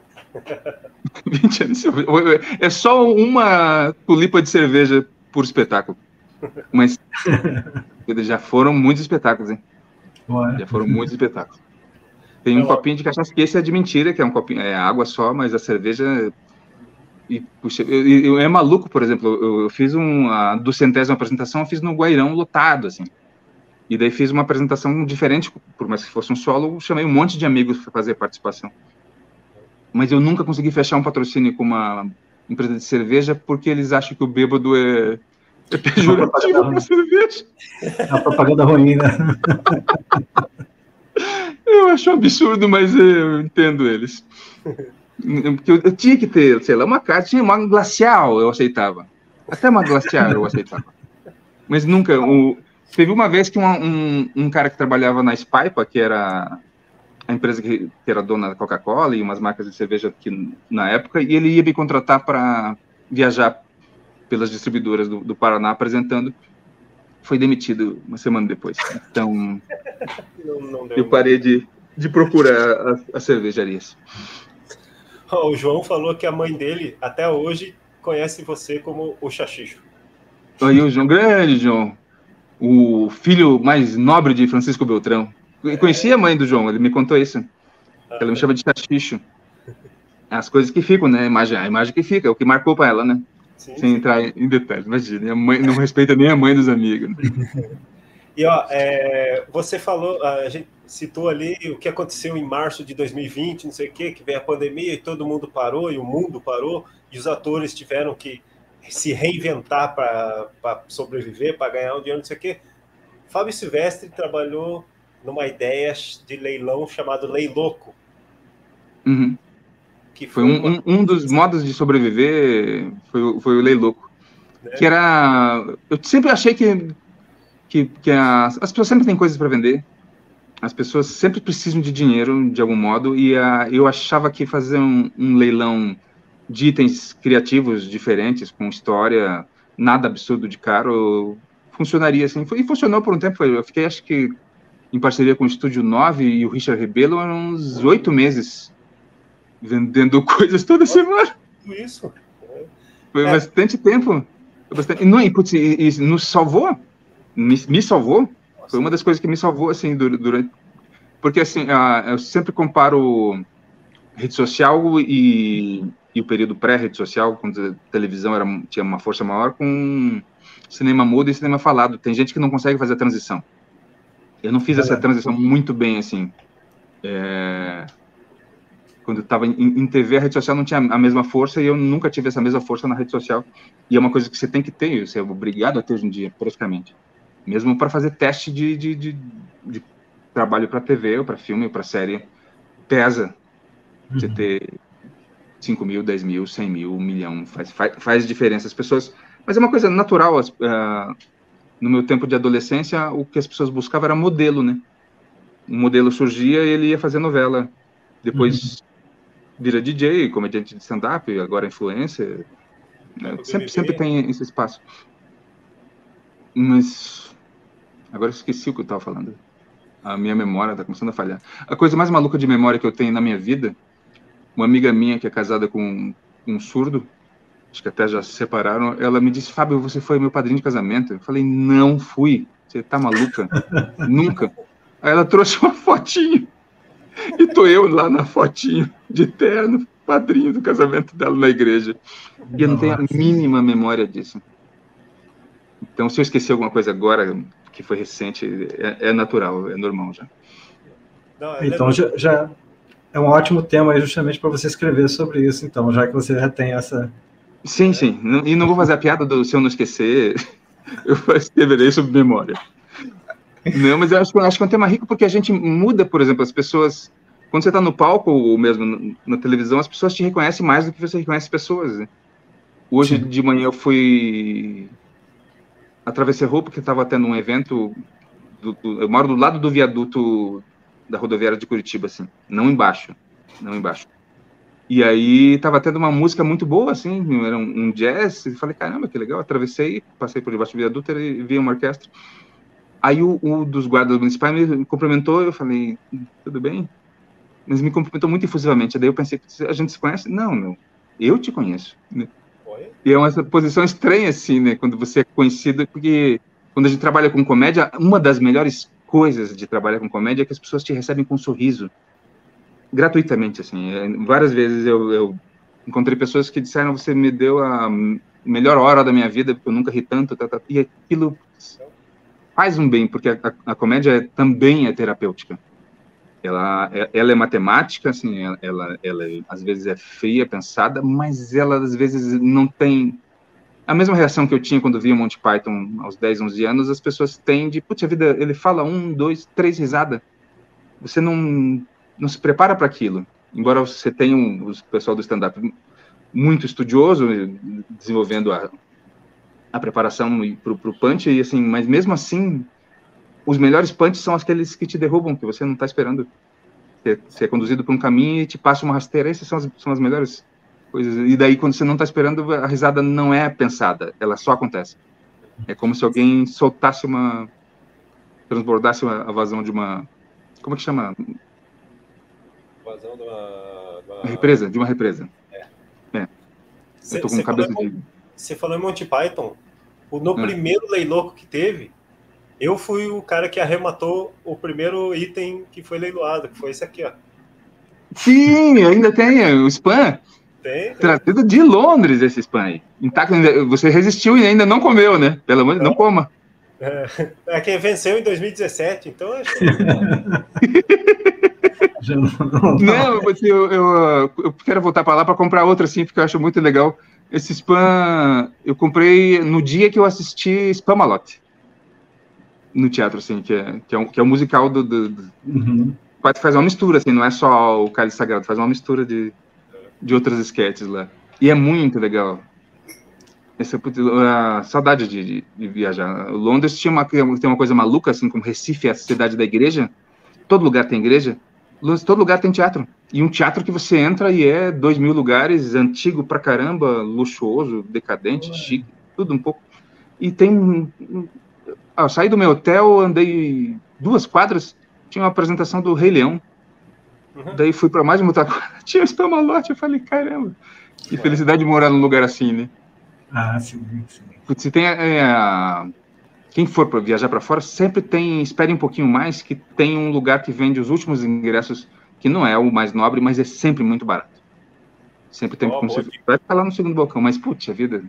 20 anos de cirrose. É só uma tulipa de cerveja por espetáculo. Mas já foram muitos espetáculos, hein? Já foram muitos espetáculos. Tem um copinho de cachaça que esse é de mentira, que é um copinho, é água só, mas a cerveja... puxa, é maluco, por exemplo, eu fiz do 100ª apresentação, eu fiz no Guairão lotado, assim. E daí fiz uma apresentação diferente, por mais que fosse um solo, chamei um monte de amigos para fazer participação. Mas eu nunca consegui fechar um patrocínio com uma empresa de cerveja, porque eles acham que o Bêbado É pejorativo pra cerveja. É uma propaganda ruim, né? Eu acho um absurdo, mas eu entendo eles. Porque eu tinha que ter, sei lá, uma carta, tinha uma glacial, eu aceitava. Até uma glacial eu aceitava. Mas nunca. Teve uma vez que um cara que trabalhava na Spaipa, que era a empresa que era dona da Coca-Cola e umas marcas de cerveja aqui na época, e ele ia me contratar para viajar pelas distribuidoras do Paraná apresentando. Foi demitido uma semana depois. Então, eu parei de procurar as cervejarias. O João falou que a mãe dele, até hoje, conhece você como o Xaxixo. Aí o João, grande João, o filho mais nobre de Francisco Beltrão. Eu conheci a mãe do João, ele me contou isso. Ela me chama de Xaxixo. As coisas que ficam, né? A imagem que fica, o que marcou para ela, né? Sim, sem entrar em detalhes. Imagina, a mãe não respeita nem a mãe dos amigos. E, ó, você falou, a gente citou ali o que aconteceu em março de 2020, não sei o quê, que veio a pandemia e todo mundo parou, e o mundo parou, e os atores tiveram que se reinventar para sobreviver, para ganhar um dinheiro, não sei o quê. Fábio Silvestre trabalhou numa ideia de leilão chamado Leiloco. Uhum. Que foi um dos modos de sobreviver, foi o Leiloco. Que era... Eu sempre achei que as pessoas sempre têm coisas para vender, as pessoas sempre precisam de dinheiro, de algum modo, e eu achava que fazer um leilão de itens criativos diferentes, com história, nada absurdo de caro, funcionaria assim. E funcionou por um tempo. Eu fiquei, acho que, em parceria com o Estúdio 9 e o Richard Rebelo, uns 8 meses vendendo coisas toda semana. Isso. Foi bastante tempo. E nos salvou. Me salvou. Foi uma das coisas que me salvou, assim, durante... Porque, assim, eu sempre comparo rede social e o período pré-rede social, quando a televisão tinha uma força maior, com cinema mudo e cinema falado. Tem gente que não consegue fazer a transição. Eu não fiz essa transição muito bem, assim. Quando eu estava em TV, a rede social não tinha a mesma força e eu nunca tive essa mesma força na rede social. E é uma coisa que você tem que ter, você é obrigado a ter hoje em dia, praticamente. Mesmo para fazer teste de trabalho para TV, ou para filme, ou para série, pesa. Você ter 5 mil, 10 mil, 100 mil, 1 milhão, faz diferença. As pessoas... Mas é uma coisa natural. No meu tempo de adolescência, o que as pessoas buscavam era modelo, né? Um modelo surgia e ele ia fazer novela. Depois vira DJ, comediante de stand-up, agora influencer. Né? Sempre tem esse espaço. Mas agora eu esqueci o que eu estava falando. A minha memória está começando a falhar. A coisa mais maluca de memória que eu tenho na minha vida, uma amiga minha que é casada com um surdo, acho que até já se separaram, ela me disse, Fábio, você foi meu padrinho de casamento? Eu falei, não fui. Você tá maluca? Nunca. Aí ela trouxe uma fotinho. E tô eu lá na fotinho, de terno, padrinho do casamento dela na igreja. E eu não tenho a mínima memória disso. Então, se eu esquecer alguma coisa agora, que foi recente, é natural, é normal já. Não, então, já é um ótimo tema aí justamente para você escrever sobre isso, então, já que você já tem essa... Sim, sim. E não vou fazer a piada do se eu não esquecer, eu escreverei sobre memória. Não, mas eu acho que é um tema rico porque a gente muda, por exemplo, as pessoas... Quando você está no palco ou mesmo na televisão, as pessoas te reconhecem mais do que você reconhece pessoas. Né? Hoje de manhã eu fui... Atravessei a rua porque estava tendo um evento... Eu moro do lado do viaduto da rodoviária de Curitiba, assim. Não embaixo. E aí estava tendo uma música muito boa, assim. Era um jazz. E falei, caramba, que legal. Atravessei, passei por debaixo do viaduto e vi uma orquestra. Aí o dos guardas municipais me cumprimentou, eu falei, tudo bem? Mas me cumprimentou muito efusivamente. Daí eu pensei, a gente se conhece? Não, eu te conheço. E é uma posição estranha, assim, né? Quando você é conhecido, porque quando a gente trabalha com comédia, uma das melhores coisas de trabalhar com comédia é que as pessoas te recebem com um sorriso. Gratuitamente, assim. Várias vezes eu encontrei pessoas que disseram, você me deu a melhor hora da minha vida, porque eu nunca ri tanto, e aquilo... faz um bem, porque a comédia também é terapêutica. Ela é matemática, assim, ela às vezes é fria, pensada, mas ela às vezes não tem a mesma reação que eu tinha quando via Monty Python aos 10, 11 anos, as pessoas têm de, putz, a vida, ele fala 1, 2, 3 risadas. Você não se prepara para aquilo. Embora você tenha o pessoal do stand-up muito estudioso, desenvolvendo a preparação para o punch, e assim, mas mesmo assim, os melhores punches são aqueles que te derrubam, que você não está esperando. Você é conduzido por um caminho e te passa uma rasteira, essas são as melhores coisas. E daí, quando você não está esperando, a risada não é pensada, ela só acontece. É como se alguém soltasse transbordasse a vazão de uma... Como é que chama? Vazão de uma... Represa, de uma represa. Eu tô com cabeça de... Você falou em Monty Python, no primeiro leiloco que teve, eu fui o cara que arrematou o primeiro item que foi leiloado, que foi esse aqui, ó. Sim, ainda tem o spam. Tem. Trazido de Londres esse spam aí. Você resistiu e ainda não comeu, né? Pelo menos não coma. É quem venceu em 2017, então acho que... Não, eu quero voltar para lá para comprar outra, assim, porque eu acho muito legal. Esse spam eu comprei no dia que eu assisti Spamalot no teatro, assim, que é um musical Uhum. Faz uma mistura, assim, não é só o Cálice Sagrado, faz uma mistura de outras sketches lá. E é muito legal. Saudade de viajar. Londres tem uma coisa maluca, assim, como Recife é a cidade da igreja. Todo lugar tem igreja. Todo lugar tem teatro. E um teatro que você entra e é 2.000 lugares, antigo pra caramba, luxuoso, decadente, chique, tudo um pouco. E tem... Eu saí do meu hotel, andei 2 quadras, tinha uma apresentação do Rei Leão. Uhum. Daí fui para mais uma outra quadra, tinha o Spamalot, eu falei, caramba, que felicidade de morar num lugar assim, né? Ah, sim. Se tem quem for para viajar para fora, sempre espere um pouquinho mais, que tem um lugar que vende os últimos ingressos, que não é o mais nobre, mas é sempre muito barato. Sempre tem como você vai ficar lá no segundo balcão, mas putz, a vida...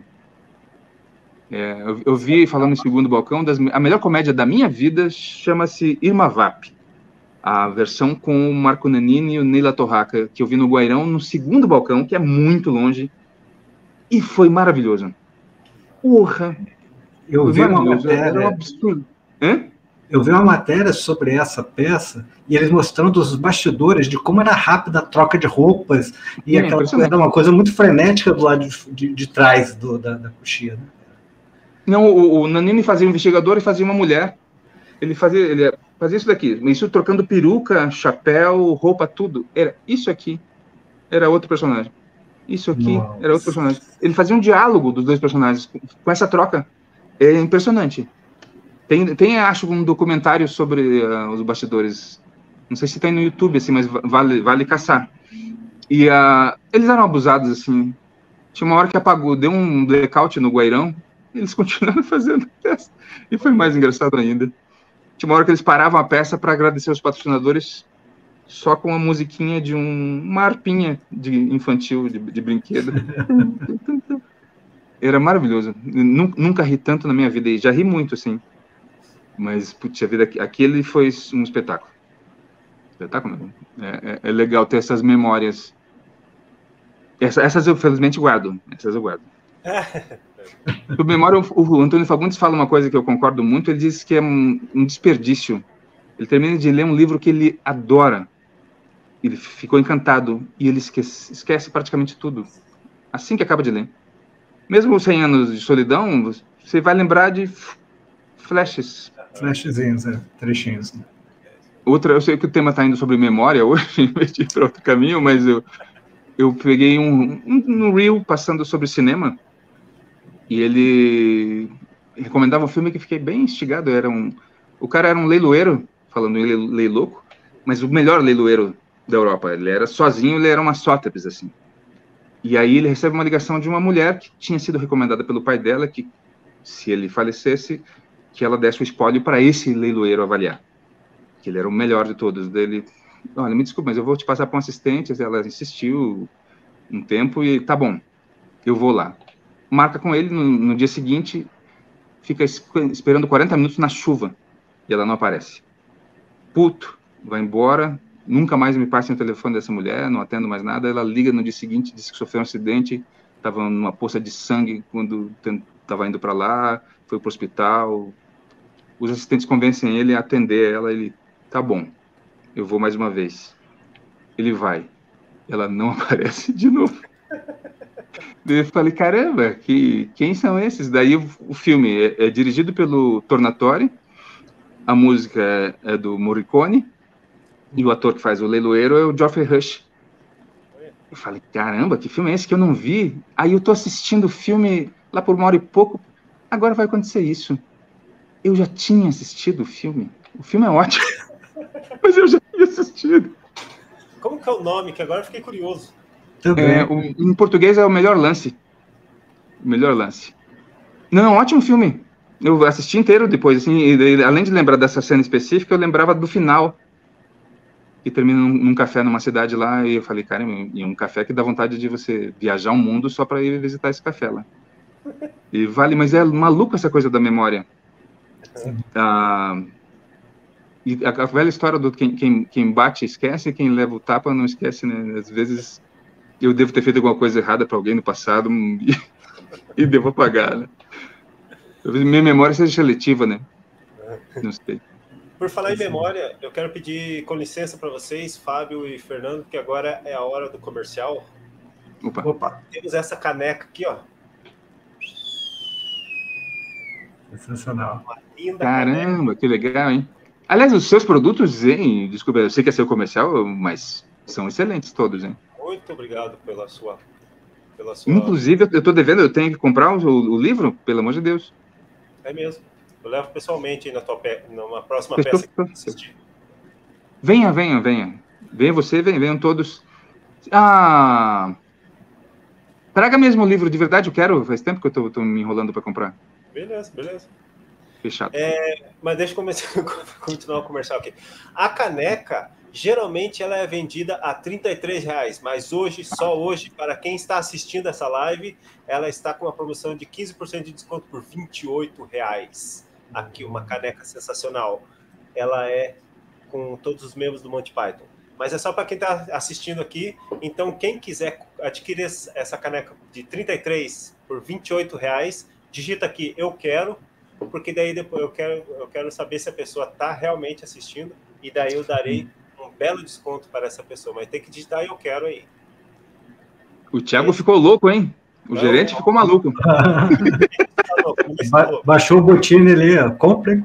eu vi, falando no segundo balcão, a melhor comédia da minha vida chama-se Irma Vap. A versão com o Marco Nanini e o Neila Torraca, que eu vi no Guairão, no segundo balcão, que é muito longe, e foi maravilhoso. Porra! Eu vi uma matéria, era um absurdo. Eu vi uma matéria sobre essa peça, e eles mostrando os bastidores de como era rápida a troca de roupas, e aquela coisa, era uma coisa muito frenética do lado de trás da coxia, né? Não, o Nanini fazia um investigador e fazia uma mulher. Ele fazia isso daqui, isso trocando peruca, chapéu, roupa, tudo. Era isso aqui, era outro personagem. Isso aqui era outro personagem. Ele fazia um diálogo dos dois personagens com essa troca. É impressionante. Tem acho, um documentário sobre os bastidores. Não sei se tem no YouTube, assim, mas vale caçar. E eles eram abusados, assim. Tinha uma hora que apagou, deu um blackout no Guairão, eles continuaram fazendo peça. E foi mais engraçado ainda. Tinha uma hora que eles paravam a peça para agradecer os patrocinadores só com a musiquinha de uma harpinha infantil, de brinquedo. Era maravilhoso. Nunca ri tanto na minha vida. E já ri muito, assim. Mas, putz, a vida aquele foi um espetáculo. Espetáculo, né? É legal ter essas memórias. Essas eu, felizmente, guardo. Essas eu guardo. Sobre memória, o Antônio Fagundes fala uma coisa que eu concordo muito. Ele diz que é um desperdício. Ele termina de ler um livro que ele adora. Ele ficou encantado. E ele esquece praticamente tudo. Assim que acaba de ler. Mesmo 100 anos de solidão, você vai lembrar de flashes. Flashzinhos, trechinhos. Eu sei que o tema está indo sobre memória hoje, em vez de ir para outro caminho, mas eu peguei um reel passando sobre cinema e ele recomendava um filme que fiquei bem instigado. O cara era um leiloeiro, falando em leiloco, mas o melhor leiloeiro da Europa. Ele era sozinho, ele era uma Sotheby's, assim. E aí ele recebe uma ligação de uma mulher que tinha sido recomendada pelo pai dela, que se ele falecesse, que ela desse o espólio para esse leiloeiro avaliar. Que ele era o melhor de todos. Dele, olha, me desculpe, mas eu vou te passar para um assistente. Ela insistiu um tempo e tá bom, eu vou lá. Marca com ele no dia seguinte, fica esperando 40 minutos na chuva e ela não aparece. Puto, vai embora, nunca mais me passe o telefone dessa mulher, não atendo mais nada. Ela liga no dia seguinte, diz que sofreu um acidente, estava numa poça de sangue quando estava indo para lá, foi para o hospital. Os assistentes convencem ele a atender ela. Ele, tá bom, eu vou mais uma vez. Ele vai. Ela não aparece de novo. Eu falei, caramba, quem são esses? Daí o filme é dirigido pelo Tornatore, a música é do Morricone, e o ator que faz o leiloeiro é o Geoffrey Rush. Eu falei, caramba, que filme é esse que eu não vi? Aí eu tô assistindo o filme lá por 1 hora e pouco, agora vai acontecer isso. Eu já tinha assistido o filme é ótimo, mas eu já tinha assistido. Como que é o nome? Que agora eu fiquei curioso. Em português é O Melhor Lance. O Melhor Lance. Não, é um ótimo filme. Eu assisti inteiro depois, assim, e além de lembrar dessa cena específica, eu lembrava do final, que termina num café numa cidade lá, e eu falei, cara, e um café que dá vontade de você viajar o mundo só para ir visitar esse café lá. E vale, mas é maluco essa coisa da memória. E a velha história do quem bate esquece, quem leva o tapa não esquece, né? Às vezes eu devo ter feito alguma coisa errada para alguém no passado e devo apagar, né? Talvez minha memória seja seletiva, né? Não sei. Por falar em memória, eu quero pedir com licença para vocês, Fábio e Fernando, que agora é a hora do comercial. Opa. Temos essa caneca aqui, ó. Sensacional. Caramba, caneca. Que legal, hein? Aliás, os seus produtos, hein? Desculpa, eu sei que é seu comercial, mas são excelentes todos, hein? Muito obrigado pela sua... Inclusive, eu tô devendo, eu tenho que comprar o livro, pelo amor de Deus. É mesmo. Eu levo pessoalmente aí numa próxima peça que eu assistir. Venha. Venha você, venham todos. Traga mesmo o livro, de verdade, eu quero. Faz tempo que eu tô me enrolando para comprar. Beleza. Fechado. Mas deixa eu continuar o comercial aqui. A caneca, geralmente, ela é vendida a R$33, mas só hoje, para quem está assistindo essa live, ela está com uma promoção de 15% de desconto por R$28. Aqui, uma caneca sensacional. Ela é com todos os membros do Monty Python. Mas é só para quem está assistindo aqui. Então, quem quiser adquirir essa caneca de R$33 por R$28, digita aqui, eu quero, porque daí depois eu quero saber se a pessoa está realmente assistindo, e daí eu darei um belo desconto para essa pessoa. Mas tem que digitar eu quero aí. O Thiago ficou louco, hein? O gerente ficou maluco. Baixou o botine ali, ó. Compre.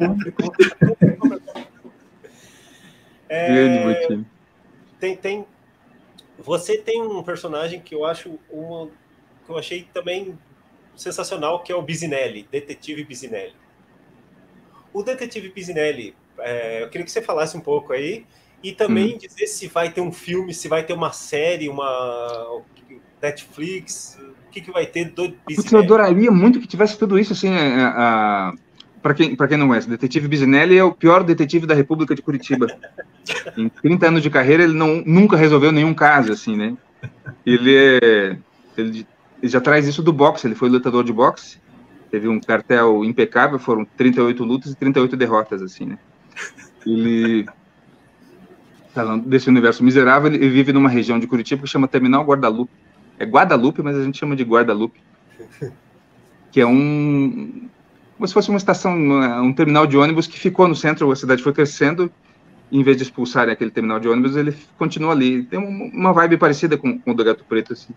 Você tem um personagem que eu acho que eu achei também sensacional, que é o Bisinelli, Detetive Bisinelli. O Detetive Bisinelli, eu queria que você falasse um pouco aí, e também dizer se vai ter um filme, se vai ter uma série, uma Netflix, o que vai ter do Bisinelli. Eu adoraria muito que tivesse tudo isso, assim, para quem não conhece, Detetive Bisinelli é o pior detetive da República de Curitiba. Em 30 anos de carreira, ele nunca resolveu nenhum caso, assim, né? Ele já traz isso do boxe, ele foi lutador de boxe, teve um cartel impecável, foram 38 lutas e 38 derrotas, assim, né? Ele, desse universo miserável, ele vive numa região de Curitiba que chama Terminal Guadalupe. É Guadalupe, mas a gente chama de Guadalupe. Que é como se fosse uma estação, um terminal de ônibus que ficou no centro, a cidade foi crescendo, e em vez de expulsarem aquele terminal de ônibus, ele continua ali. Tem uma vibe parecida com o do Gato Preto, assim.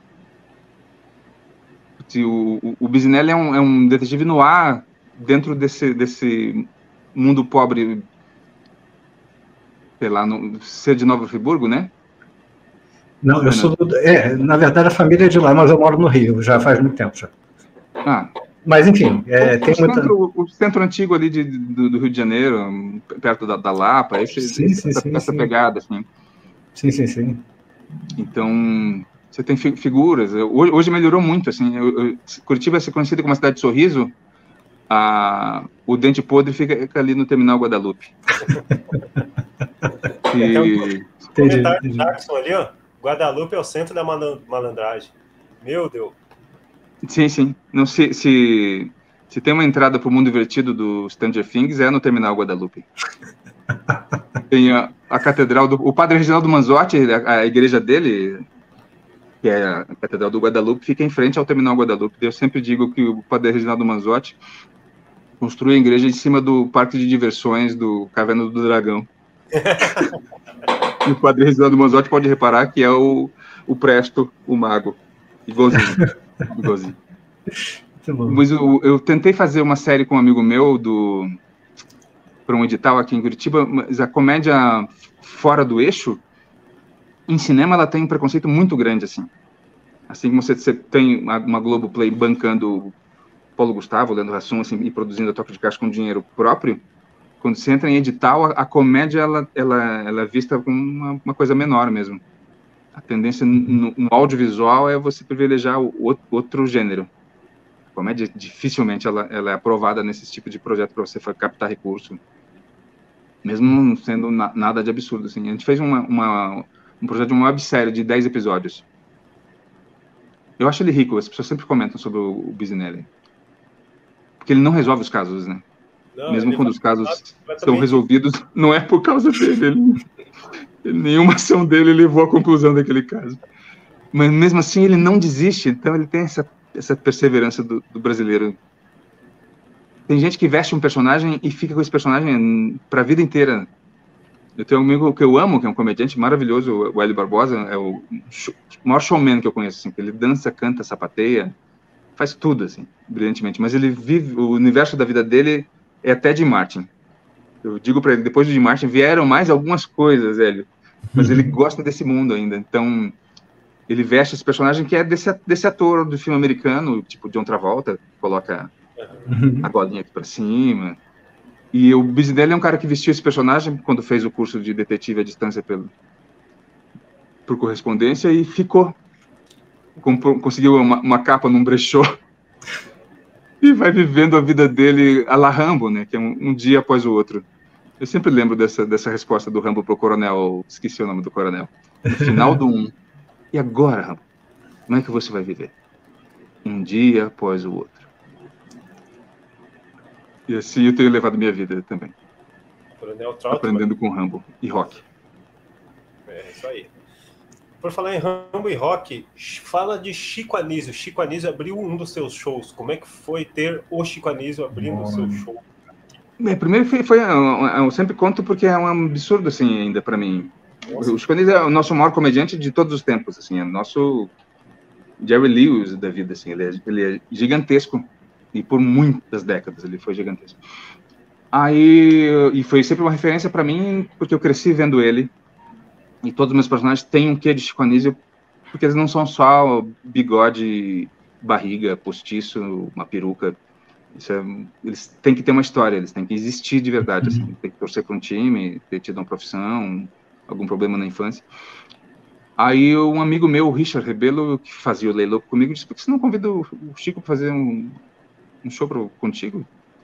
O Bisinelli é um detetive no ar, dentro desse mundo pobre, sei lá, ser de Nova Friburgo, né? Não, eu sou na verdade a família é de lá, mas eu moro no Rio, já faz muito tempo já. Mas enfim, tem o centro antigo ali do Rio de Janeiro, perto da Lapa, essa pegada, assim. Sim. Então, você tem figuras. Hoje melhorou muito, assim. Curitiba é conhecida como uma cidade de sorriso. O Dente Podre fica ali no Terminal Guadalupe. Comentário do Jackson ali, ó. Guadalupe é o centro da malandragem. Meu Deus. Sim. Não, se tem uma entrada para o mundo invertido do Stranger Things, é no Terminal Guadalupe. Tem a catedral o padre Reginaldo Manzotti, a igreja dele, que é a Catedral do Guadalupe, fica em frente ao Terminal Guadalupe. Eu sempre digo que o padre Reginaldo Manzotti construiu a igreja em cima do parque de diversões do Caverna do Dragão. E o padre Reginaldo Manzotti pode reparar que é o Presto, o mago. Igualzinho. Mas eu tentei fazer uma série com um amigo meu para um edital aqui em Curitiba, mas a comédia fora do eixo, em cinema, ela tem um preconceito muito grande, assim. Assim como você tem uma Globoplay bancando Paulo Gustavo, Leandro Hassum, assim, e produzindo a Toque de Caixa com dinheiro próprio, quando você entra em edital, a comédia ela é vista como uma coisa menor mesmo. A tendência no audiovisual é você privilegiar o outro gênero. A comédia, dificilmente, ela é aprovada nesse tipo de projeto para você captar recurso, mesmo não sendo nada de absurdo. Assim. A gente fez um projeto de uma websérie de 10 episódios. Eu acho ele rico, as pessoas sempre comentam sobre o Bisinelli. Porque ele não resolve os casos, né? Não, mesmo quando os casos são resolvidos, não é por causa dele. Nenhuma ação dele levou à conclusão daquele caso. Mas mesmo assim ele não desiste, então ele tem essa perseverança do brasileiro. Tem gente que veste um personagem e fica com esse personagem para a vida inteira. Eu tenho um amigo que eu amo, que é um comediante maravilhoso, o Hélio Barbosa, é o maior showman que eu conheço, assim, que ele dança, canta, sapateia, faz tudo, assim, brilhantemente. Mas ele vive, o universo da vida dele é até de Martin. Eu digo para ele, depois de Martin vieram mais algumas coisas, Hélio, mas ele gosta desse mundo ainda. Então, ele veste esse personagem que é desse ator do filme americano, tipo John Travolta, coloca a golinha aqui para cima. E o Bisinelli é um cara que vestiu esse personagem quando fez o curso de detetive à distância por correspondência e ficou. Conseguiu uma capa num brechó e vai vivendo a vida dele à la Rambo, né? Que é um dia após o outro. Eu sempre lembro dessa resposta do Rambo pro coronel, esqueci o nome do coronel. No final do 1. E agora, Rambo? Como é que você vai viver? Um dia após o outro. E assim eu tenho levado minha vida também. Coronel Trautmann. Aprendendo com Rambo e Rock. É isso aí. Por falar em Rambo e Rock, fala de Chico Anísio. Chico Anísio abriu um dos seus shows. Como é que foi ter o Chico Anísio abrindo o seu show? Primeiro eu sempre conto porque é um absurdo assim ainda para mim. Nossa. O Chico Anísio é o nosso maior comediante de todos os tempos, assim, é o nosso Jerry Lewis da vida, assim, ele é gigantesco. E por muitas décadas ele foi gigantesco. E foi sempre uma referência para mim, porque eu cresci vendo ele. E todos os meus personagens têm um quê de Chico Anísio, porque eles não são só bigode, barriga, postiço, uma peruca. Eles têm que ter uma história, eles têm que existir de verdade. Assim, tem que torcer para um time, ter tido uma profissão, algum problema na infância. Aí um amigo meu, o Richard Rebelo, que fazia o Lei Louco comigo, disse: por que você não convida o Chico para fazer um show contigo?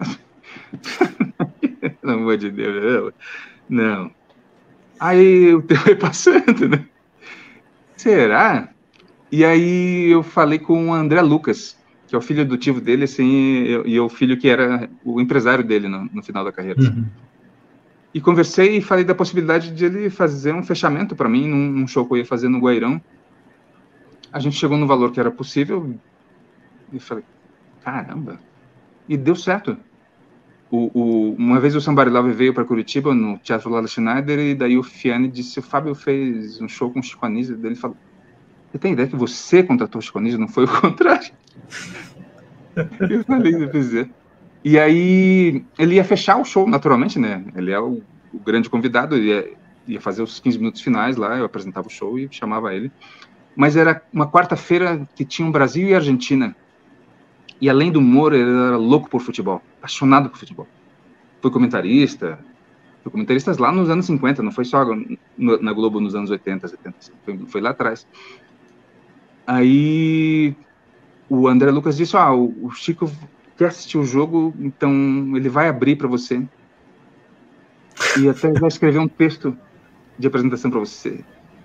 Pelo amor de Deus, não. Aí o tempo foi passando, né? Será? E aí eu falei com o André Lucas, que é o filho adotivo dele, assim, e é o filho que era o empresário dele no final da carreira. Assim. E conversei e falei da possibilidade de ele fazer um fechamento para mim num show que eu ia fazer no Guairão. A gente chegou no valor que era possível e falei, caramba, e deu certo. Uma vez o Somebody Love veio para Curitiba, no Teatro Lala Schneider, e daí o Fiane disse, o Fábio fez um show com o Chico Anísio, daí ele falou, você tem ideia que você contratou o Chico Anísio, não foi o contrário? Eu falei, pois é. E aí ele ia fechar o show, naturalmente, né? Ele é o grande convidado, ele ia fazer os 15 minutos finais lá, eu apresentava o show e chamava ele. Mas era uma quarta-feira que tinha um Brasil e Argentina. E além do humor, ele era louco por futebol, apaixonado por futebol. Foi comentarista lá nos anos 50, não foi só na Globo nos anos 80, 70, foi lá atrás. Aí o André Lucas disse, o Chico quer assistir o jogo, então ele vai abrir para você. E até vai escrever um texto de apresentação para você.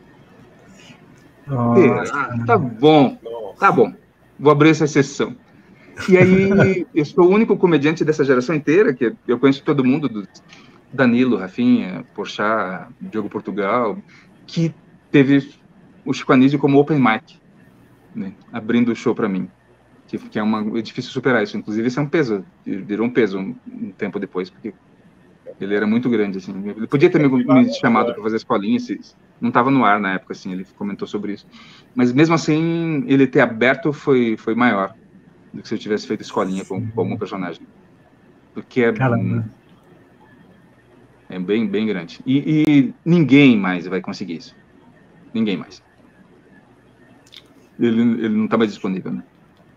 Tá bom, vou abrir essa sessão. E aí, eu sou o único comediante dessa geração inteira, que eu conheço todo mundo, Danilo, Rafinha, Porchat, Diogo Portugal, que teve o Chico Anísio como open mic. né, abrindo o show para mim, que é difícil superar isso. Inclusive, isso é um peso, virou um peso um tempo depois, porque ele era muito grande, assim. Ele podia ter me chamado para fazer escolinha, não estava no ar na época, assim, ele comentou sobre isso. Mas mesmo assim, ele ter aberto foi maior do que se eu tivesse feito escolinha como personagem. Porque é bem, bem grande. E ninguém mais vai conseguir isso. Ninguém mais. Ele não está mais disponível, né?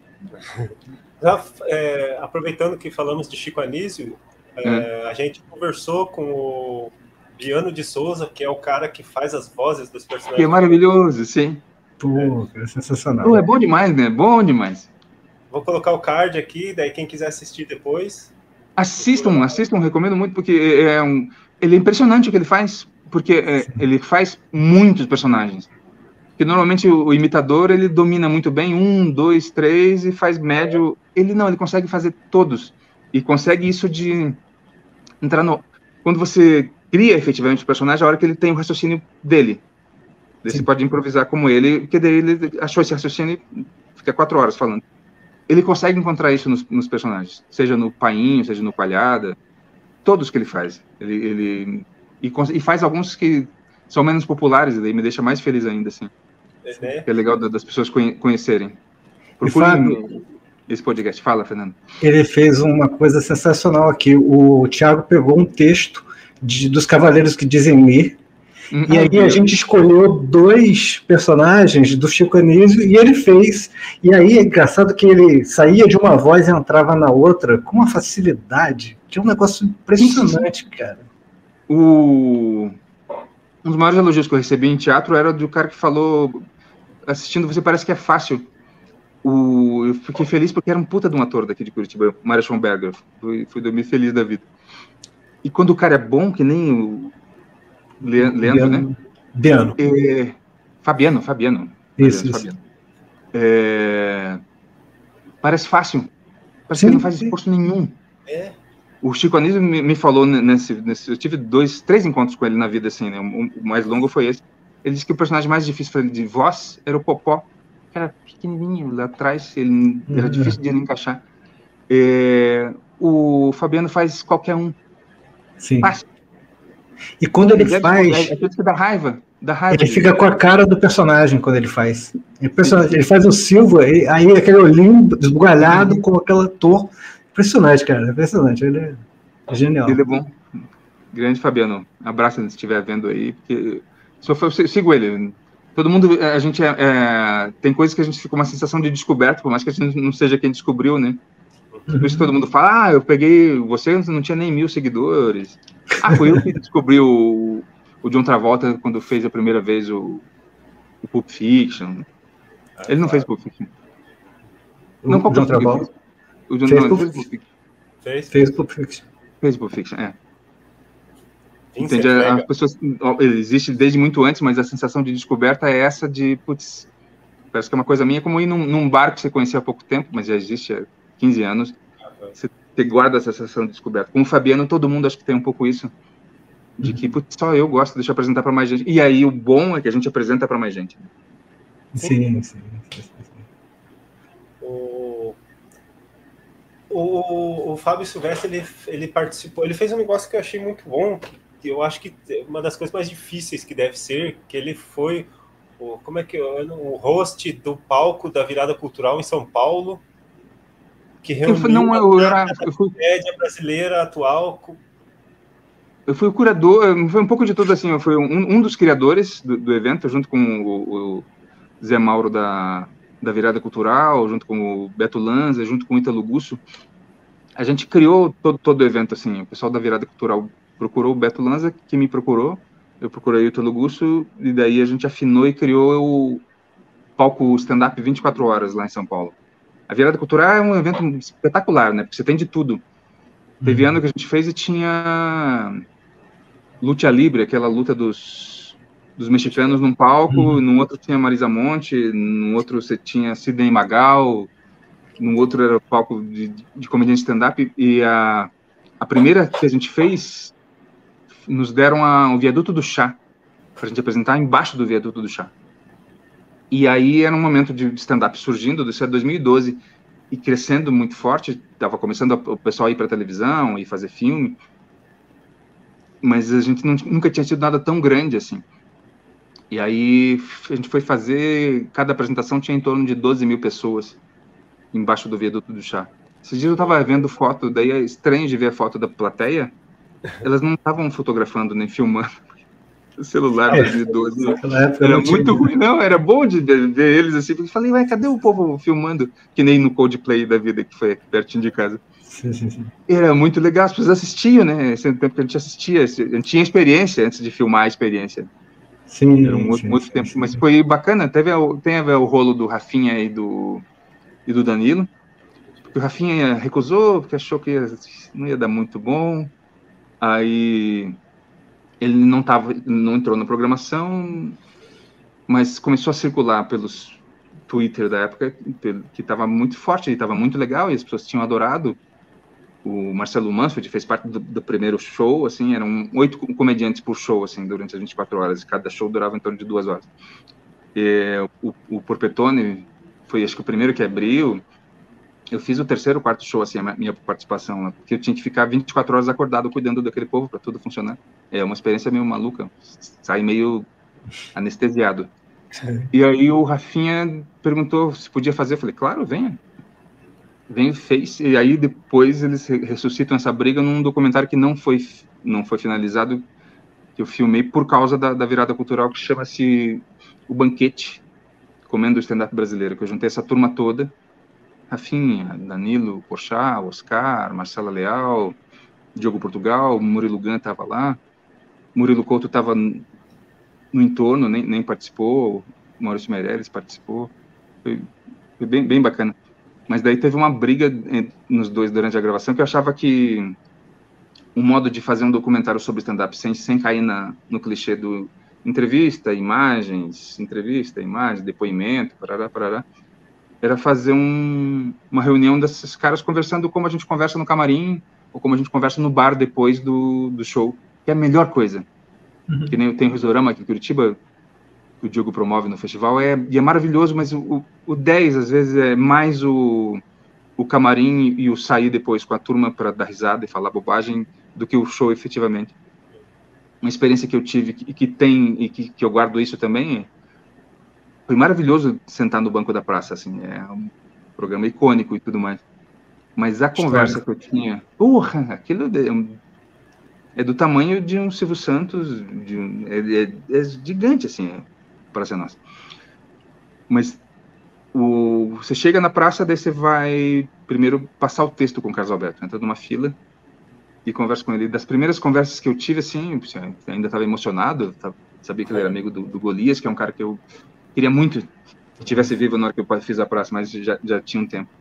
Aproveitando que falamos de Chico Anísio, a gente conversou com o Biano de Souza, que é o cara que faz as vozes dos personagens. Que é maravilhoso, sim. É sensacional. É bom demais, né? Bom demais. Vou colocar o card aqui, daí quem quiser assistir depois... Assistam, recomendo muito, porque ele é impressionante o que ele faz, porque ele faz muitos personagens. Porque normalmente o imitador, ele domina muito bem 1, 2, 3 e faz médio. Ele consegue fazer todos. E consegue isso de entrar no... Quando você cria efetivamente o personagem, a hora que ele tem o raciocínio dele. Daí você pode improvisar como ele, porque daí ele achou esse raciocínio e fica 4 horas falando. Ele consegue encontrar isso nos personagens, seja no Painho, seja no Palhada, todos que ele faz. E faz alguns que são menos populares, e daí me deixa mais feliz ainda, assim. É legal das pessoas conhecerem. Procurem esse podcast. Fala, Fernando. Ele fez uma coisa sensacional aqui. O Thiago pegou um texto dos Cavaleiros que Dizem Mir, e aí a gente escolheu 2 personagens do Chico Anísio e ele fez. E aí é engraçado que ele saía de uma voz e entrava na outra com uma facilidade, que é um negócio impressionante, cara. Um dos maiores elogios que eu recebi em teatro era do cara que falou: assistindo você parece que é fácil. Eu fiquei feliz porque era um puta de um ator daqui de Curitiba, Mário Schomberger. Fui dormir feliz da vida. E quando o cara é bom, que nem o Leandro, né? Biano. Fabiano. Isso. Fabiano. Parece fácil. Parece que ele não faz esforço nenhum. O Chico Anísio me falou eu tive 3 encontros com ele na vida, assim, né? O mais longo foi esse. Ele disse que o personagem mais difícil para ele de voz era o Popó, que era pequenininho lá atrás, era difícil de ele encaixar. O Fabiano faz qualquer um. Sim. Fácil. E quando ele faz... Dá raiva. Ele fica com a cara do personagem quando ele faz. Ele faz o Silva, aí aquele olhinho esbugalhado com aquele ator. Impressionante, cara. Impressionante. Ele é genial. Ele é bom. Grande Fabiano. Abraço se estiver vendo aí. Porque eu sigo ele. Todo mundo... A gente tem coisas que a gente fica com uma sensação de descoberta, por mais que a gente não seja quem descobriu, né? Por isso que todo mundo fala, eu peguei... Você não tinha nem 1000 seguidores. Foi eu que descobri o John Travolta quando fez a primeira vez o Pulp Fiction. Ele não fez Pulp Fiction. Não, qual John Travolta? O John fez Pulp Fiction. Fez Pulp Fiction. Fez Pulp Fiction, Entende? As pessoas... Existe desde muito antes, mas a sensação de descoberta é essa de... Putz, parece que é uma coisa minha, como ir num bar que você conhecia há pouco tempo, mas já existe há 15 anos. Você guarda essa sensação de descoberta. Como o Fabiano, todo mundo acho que tem um pouco isso. De que, putz, só eu gosto, deixa eu apresentar para mais gente. E aí o bom é que a gente apresenta para mais gente. Sim. O Fábio Silvestre, ele participou, ele fez um negócio que eu achei muito bom, que eu acho que uma das coisas mais difíceis que deve ser, que ele foi o host do palco da Virada Cultural em São Paulo, que reuniu a média brasileira atual. Eu fui o curador, foi um pouco de tudo assim, eu fui um dos criadores do evento, junto com o Zé Mauro da Virada Cultural, junto com o Beto Lanza, junto com o Ítalo Gusso. A gente criou todo o evento, assim, o pessoal da Virada Cultural procurou o Beto Lanza, que me procurou, eu procurei o Ítalo Gusso, e daí a gente afinou e criou o palco stand-up 24 horas lá em São Paulo. A Virada Cultural é um evento espetacular, né, porque você tem de tudo. Teve ano que a gente fez e tinha luta livre, aquela luta dos mexicanos num palco, num outro tinha Marisa Monte, num outro você tinha Sidney Magal, num outro era palco de comediante stand-up, e a primeira que a gente fez, nos deram o Viaduto do Chá, para a gente apresentar embaixo do Viaduto do Chá. E aí era um momento de stand-up surgindo, isso é 2012, e crescendo muito forte, estava começando o pessoal a ir para televisão e fazer filme, mas a gente nunca tinha tido nada tão grande assim. E aí a gente foi fazer, cada apresentação tinha em torno de 12 mil pessoas embaixo do viaduto do chá. Esses dias eu estava vendo foto, daí é estranho de ver a foto da plateia, elas não estavam fotografando nem filmando. O celular 2012 era muito ruim, não, era bom de ver eles assim, porque eu falei, ué, cadê o povo filmando? Que nem no Coldplay da vida, que foi aqui pertinho de casa. Sim. Era muito legal, as pessoas assistiam, né? Esse tempo que a gente assistia, a gente tinha experiência antes de filmar a experiência. Sim, era um outro tempo, mas foi bacana. Tem o rolo do Rafinha e do Danilo, porque o Rafinha recusou, porque achou que não ia dar muito bom, aí ele não entrou na programação, mas começou a circular pelos Twitter da época, que estava muito forte, estava muito legal, e as pessoas tinham adorado. O Marcelo Mansfield fez parte do primeiro show, assim, eram 8 comediantes por show, assim, durante as 24 horas, cada show durava em torno de 2 horas. O Porpetone foi, acho que o primeiro que abriu. Eu fiz o terceiro, quarto show, assim, a minha participação, né? Porque eu tinha que ficar 24 horas acordado cuidando daquele povo para tudo funcionar. É uma experiência meio maluca, sai meio anestesiado. E aí o Rafinha perguntou se podia fazer, eu falei, claro, venha. Venho, fez, e aí depois eles ressuscitam essa briga num documentário que não foi finalizado, que eu filmei por causa da virada cultural, que chama-se O Banquete, Comendo o Stand-Up Brasileiro, que eu juntei essa turma toda, Rafinha, Danilo, Porchat, Oscar, Marcela Leal, Diogo Portugal, Murilo Gun estava lá, Murilo Couto estava no entorno, nem participou, Maurício Meirelles participou, foi bem bacana. Mas daí teve uma briga nos dois durante a gravação, que eu achava que um modo de fazer um documentário sobre stand-up sem cair no clichê do entrevista, imagens, depoimento, parará, era fazer uma reunião desses caras conversando como a gente conversa no camarim, ou como a gente conversa no bar depois do show, que é a melhor coisa. Uhum. Que nem tem o Risorama aqui em Curitiba, que o Diogo promove no festival, e é maravilhoso, mas o 10, às vezes, é mais o camarim e o sair depois com a turma para dar risada e falar bobagem do que o show efetivamente. Uma experiência que eu tive e que eu guardo isso também, foi maravilhoso sentar no banco da praça, assim, é um programa icônico e tudo mais. Mas a conversa que eu tinha, aquilo é do tamanho de um Silvio Santos, é gigante, assim, para ser nossa. Mas você chega na praça, daí você vai primeiro passar o texto com o Carlos Alberto, entra numa fila e conversa com ele. Das primeiras conversas que eu tive, assim, eu ainda estava emocionado, sabia que ele era amigo do Golias, que é um cara que eu queria muito que tivesse vivo na hora que eu fiz a praça, mas já tinha um tempo.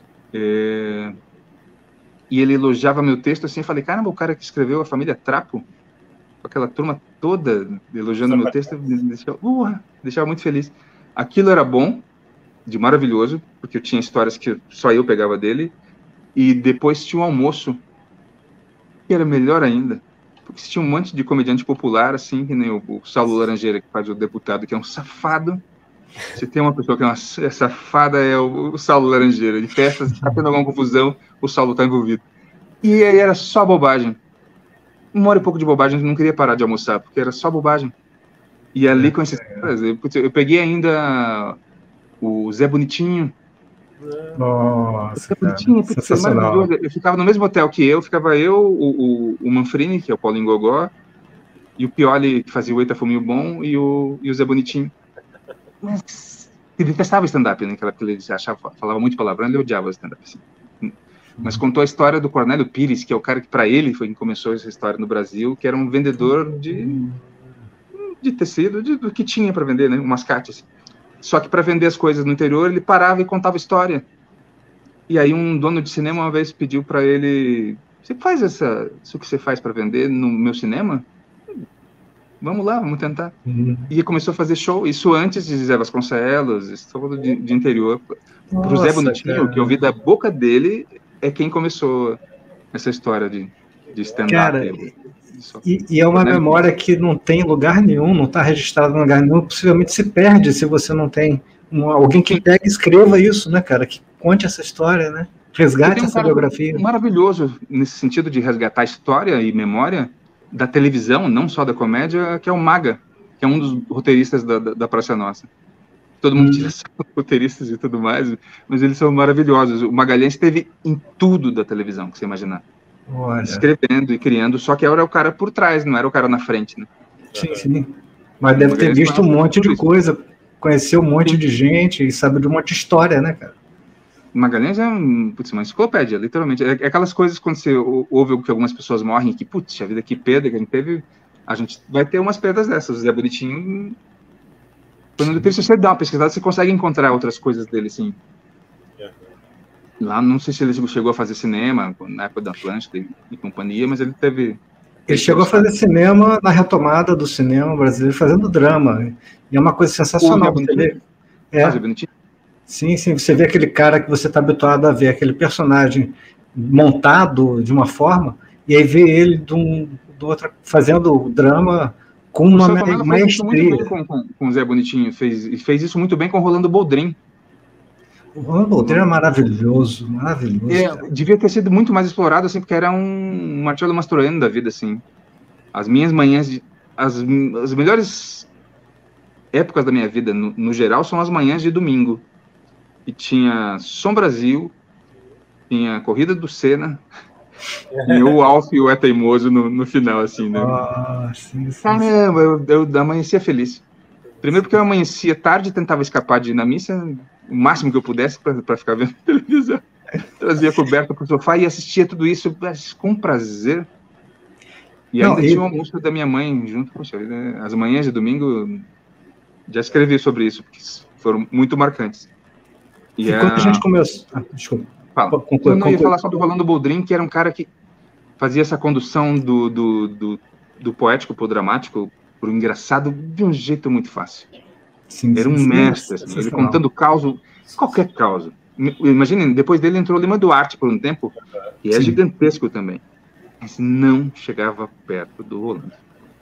E ele elogiava meu texto, assim, eu falei, caramba, o cara que escreveu A Família Trapo, com aquela turma toda elogiando meu texto, me deixava muito feliz. Aquilo era bom, de maravilhoso, porque eu tinha histórias que só eu pegava dele, e depois tinha um almoço, que era melhor ainda, porque tinha um monte de comediante popular, assim, que nem o Saulo Laranjeira, que faz o deputado, que é um safado. Se tem uma pessoa que é safada, é o Saulo Laranjeira. De festas, tá tendo alguma confusão, o Saulo tá envolvido. E aí era só bobagem. 1 hora e pouco de bobagem, eu não queria parar de almoçar, porque era só bobagem. E ali com esses caras, eu peguei ainda o Zé Bonitinho. Nossa, cara, sensacional. Eu ficava no mesmo hotel que ficava eu, o Manfrini, que é o Paulinho Gogó, e o Pioli, que fazia o Eita Fuminho Bom, e o Zé Bonitinho. Mas ele detestava stand-up, né? Ele falava muito palavrão, ele odiava stand-up. Assim. Mas contou a história do Cornélio Pires, que é o cara que, para ele, foi quem começou essa história no Brasil, que era um vendedor de tecido, do que tinha para vender, né? Um mascate, assim. Só que para vender as coisas no interior, ele parava e contava história. E aí um dono de cinema uma vez pediu para ele, você faz isso que você faz para vender no meu cinema? Vamos lá, vamos tentar. E começou a fazer show, isso antes de Zé Vasconcelos, isso todo de interior. Para o Zé Bonitinho, cara, que eu ouvi da boca dele, é quem começou essa história de stand-up. E é uma memória que não tem lugar nenhum, não está registrada em lugar nenhum, possivelmente se perde se você não tem alguém que pegue e escreva isso, né, cara, que conte essa história, né, resgate essa biografia. Maravilhoso nesse sentido de resgatar a história e memória da televisão, não só da comédia, que é o Maga, que é um dos roteiristas da Praça Nossa. Todo mundo tira roteiristas e tudo mais, mas eles são maravilhosos. O Magalhães esteve em tudo da televisão, que você imaginar. Olha. Escrevendo e criando, só que era o cara por trás, não era o cara na frente, né? Sim. Mas deve ter visto um monte de coisa, conheceu um monte de gente e sabe de um monte de história, né, cara? Magalhães é uma enciclopédia, literalmente. É aquelas coisas quando você ouve que algumas pessoas morrem, que, putz, a vida que perda que a gente teve, a gente vai ter umas perdas dessas. O Zé Bonitinho, quando você dá uma pesquisada, você consegue encontrar outras coisas dele, sim. Lá, não sei se ele chegou a fazer cinema, na época da Atlântida e companhia, mas ele teve... Ele chegou a fazer cinema na retomada do cinema brasileiro, fazendo drama. E é uma coisa sensacional. Bonitinho? Sim, você vê aquele cara que você está habituado a ver, aquele personagem montado de uma forma, e aí vê ele do outro, fazendo drama com uma maestria. Muito bem com o Zé Bonitinho, fez isso muito bem com o Rolando Boldrin. O Rolando Boldrin é maravilhoso. Devia ter sido muito mais explorado, assim, porque era um Marcello Mastroianni da vida, assim. As minhas manhãs, as melhores épocas da minha vida, no geral, são as manhãs de domingo. E tinha Som Brasil, tinha Corrida do Senna, e o Alf e o É Teimoso no final, assim, né? Caramba, eu amanhecia feliz. Primeiro porque eu amanhecia tarde e tentava escapar de ir na missa, o máximo que eu pudesse para ficar vendo televisão. Trazia coberta pro sofá e assistia tudo isso com prazer. E ainda tinha uma música da minha mãe junto. Poxa, as manhãs de domingo, já escrevi sobre isso, porque foram muito marcantes. E quando a gente começou... desculpa. Eu não ia falar sobre o Rolando Boldrin, que era um cara que fazia essa condução do poético pro dramático, pro engraçado, de um jeito muito fácil. Era um mestre, assim, ele contando qualquer caos. Imaginem, depois dele entrou Lima Duarte por um tempo, e é gigantesco também. Mas não chegava perto do Rolando.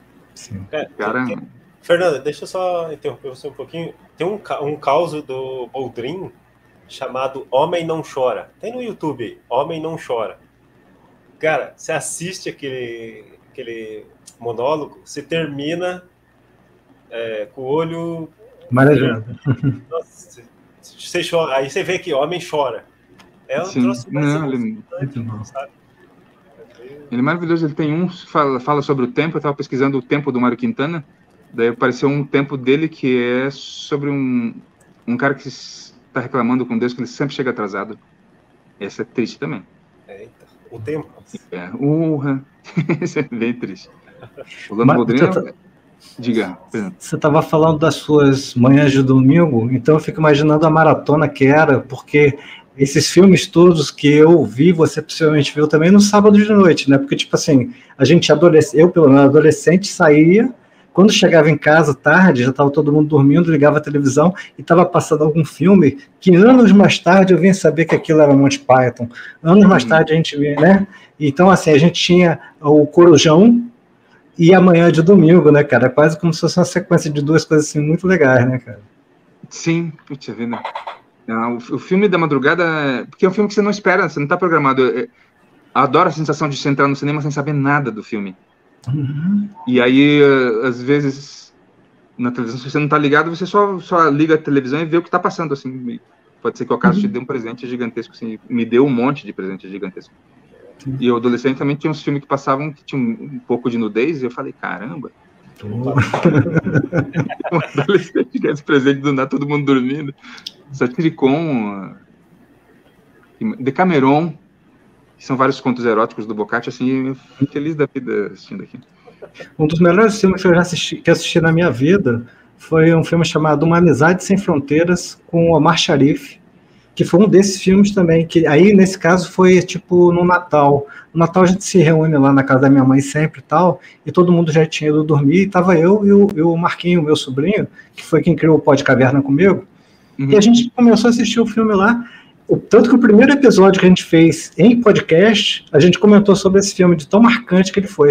Fernanda, deixa eu só interromper você um pouquinho. Tem um caos do Boldrin chamado Homem Não Chora. Tem no YouTube, Homem Não Chora. Cara, você assiste aquele monólogo, você termina com o olho... Marejando. Nossa, você chora, aí você vê que homem chora. É um troço mais sabe? Ele é maravilhoso. Ele tem fala sobre o tempo. Eu estava pesquisando o tempo do Mário Quintana. Daí apareceu um tempo dele que é sobre um cara que está reclamando com Deus que ele sempre chega atrasado. Essa é triste também. Eita, o tempo. Isso é bem triste. O Lando Boldrin... Diga. Você estava falando das suas manhãs de domingo, então eu fico imaginando a maratona que era, porque esses filmes todos que eu vi, você possivelmente viu também no sábado de noite, né? Porque, tipo assim, eu, pelo menos, adolescente, saía, quando chegava em casa tarde, já estava todo mundo dormindo, ligava a televisão e estava passando algum filme que anos mais tarde eu vim saber que aquilo era Monty Python. Anos mais tarde a gente via, né? Então, assim, a gente tinha o Corujão e amanhã de domingo, né, cara? Quase como se fosse uma sequência de duas coisas assim muito legais, né, cara? Sim, puxa vida. O filme da madrugada, porque é um filme que você não espera, você não está programado. Eu adoro a sensação de você entrar no cinema sem saber nada do filme. E aí, às vezes, na televisão, se você não está ligado, você só liga a televisão e vê o que está passando, assim. Pode ser que o acaso te dê um presente gigantesco, assim. Me deu um monte de presente gigantesco. E eu, adolescente, também tinha uns filmes que passavam que tinham um pouco de nudez, e eu falei, caramba. Um adolescente que é esse presente do nada, todo mundo dormindo. Satiricon, Decameron, que são vários contos eróticos do Boccaccio, assim, eu fui feliz da vida assistindo aqui. Um dos melhores filmes que eu já assisti na minha vida foi um filme chamado Uma Amizade Sem Fronteiras, com Omar Sharif, que foi um desses filmes também, que aí, nesse caso, foi tipo no Natal. No Natal a gente se reúne lá na casa da minha mãe sempre e tal, e todo mundo já tinha ido dormir, e tava eu e o Marquinho, meu sobrinho, que foi quem criou o Pod Caverna comigo, e a gente começou a assistir o filme lá, tanto que o primeiro episódio que a gente fez em podcast, a gente comentou sobre esse filme, de tão marcante que ele foi.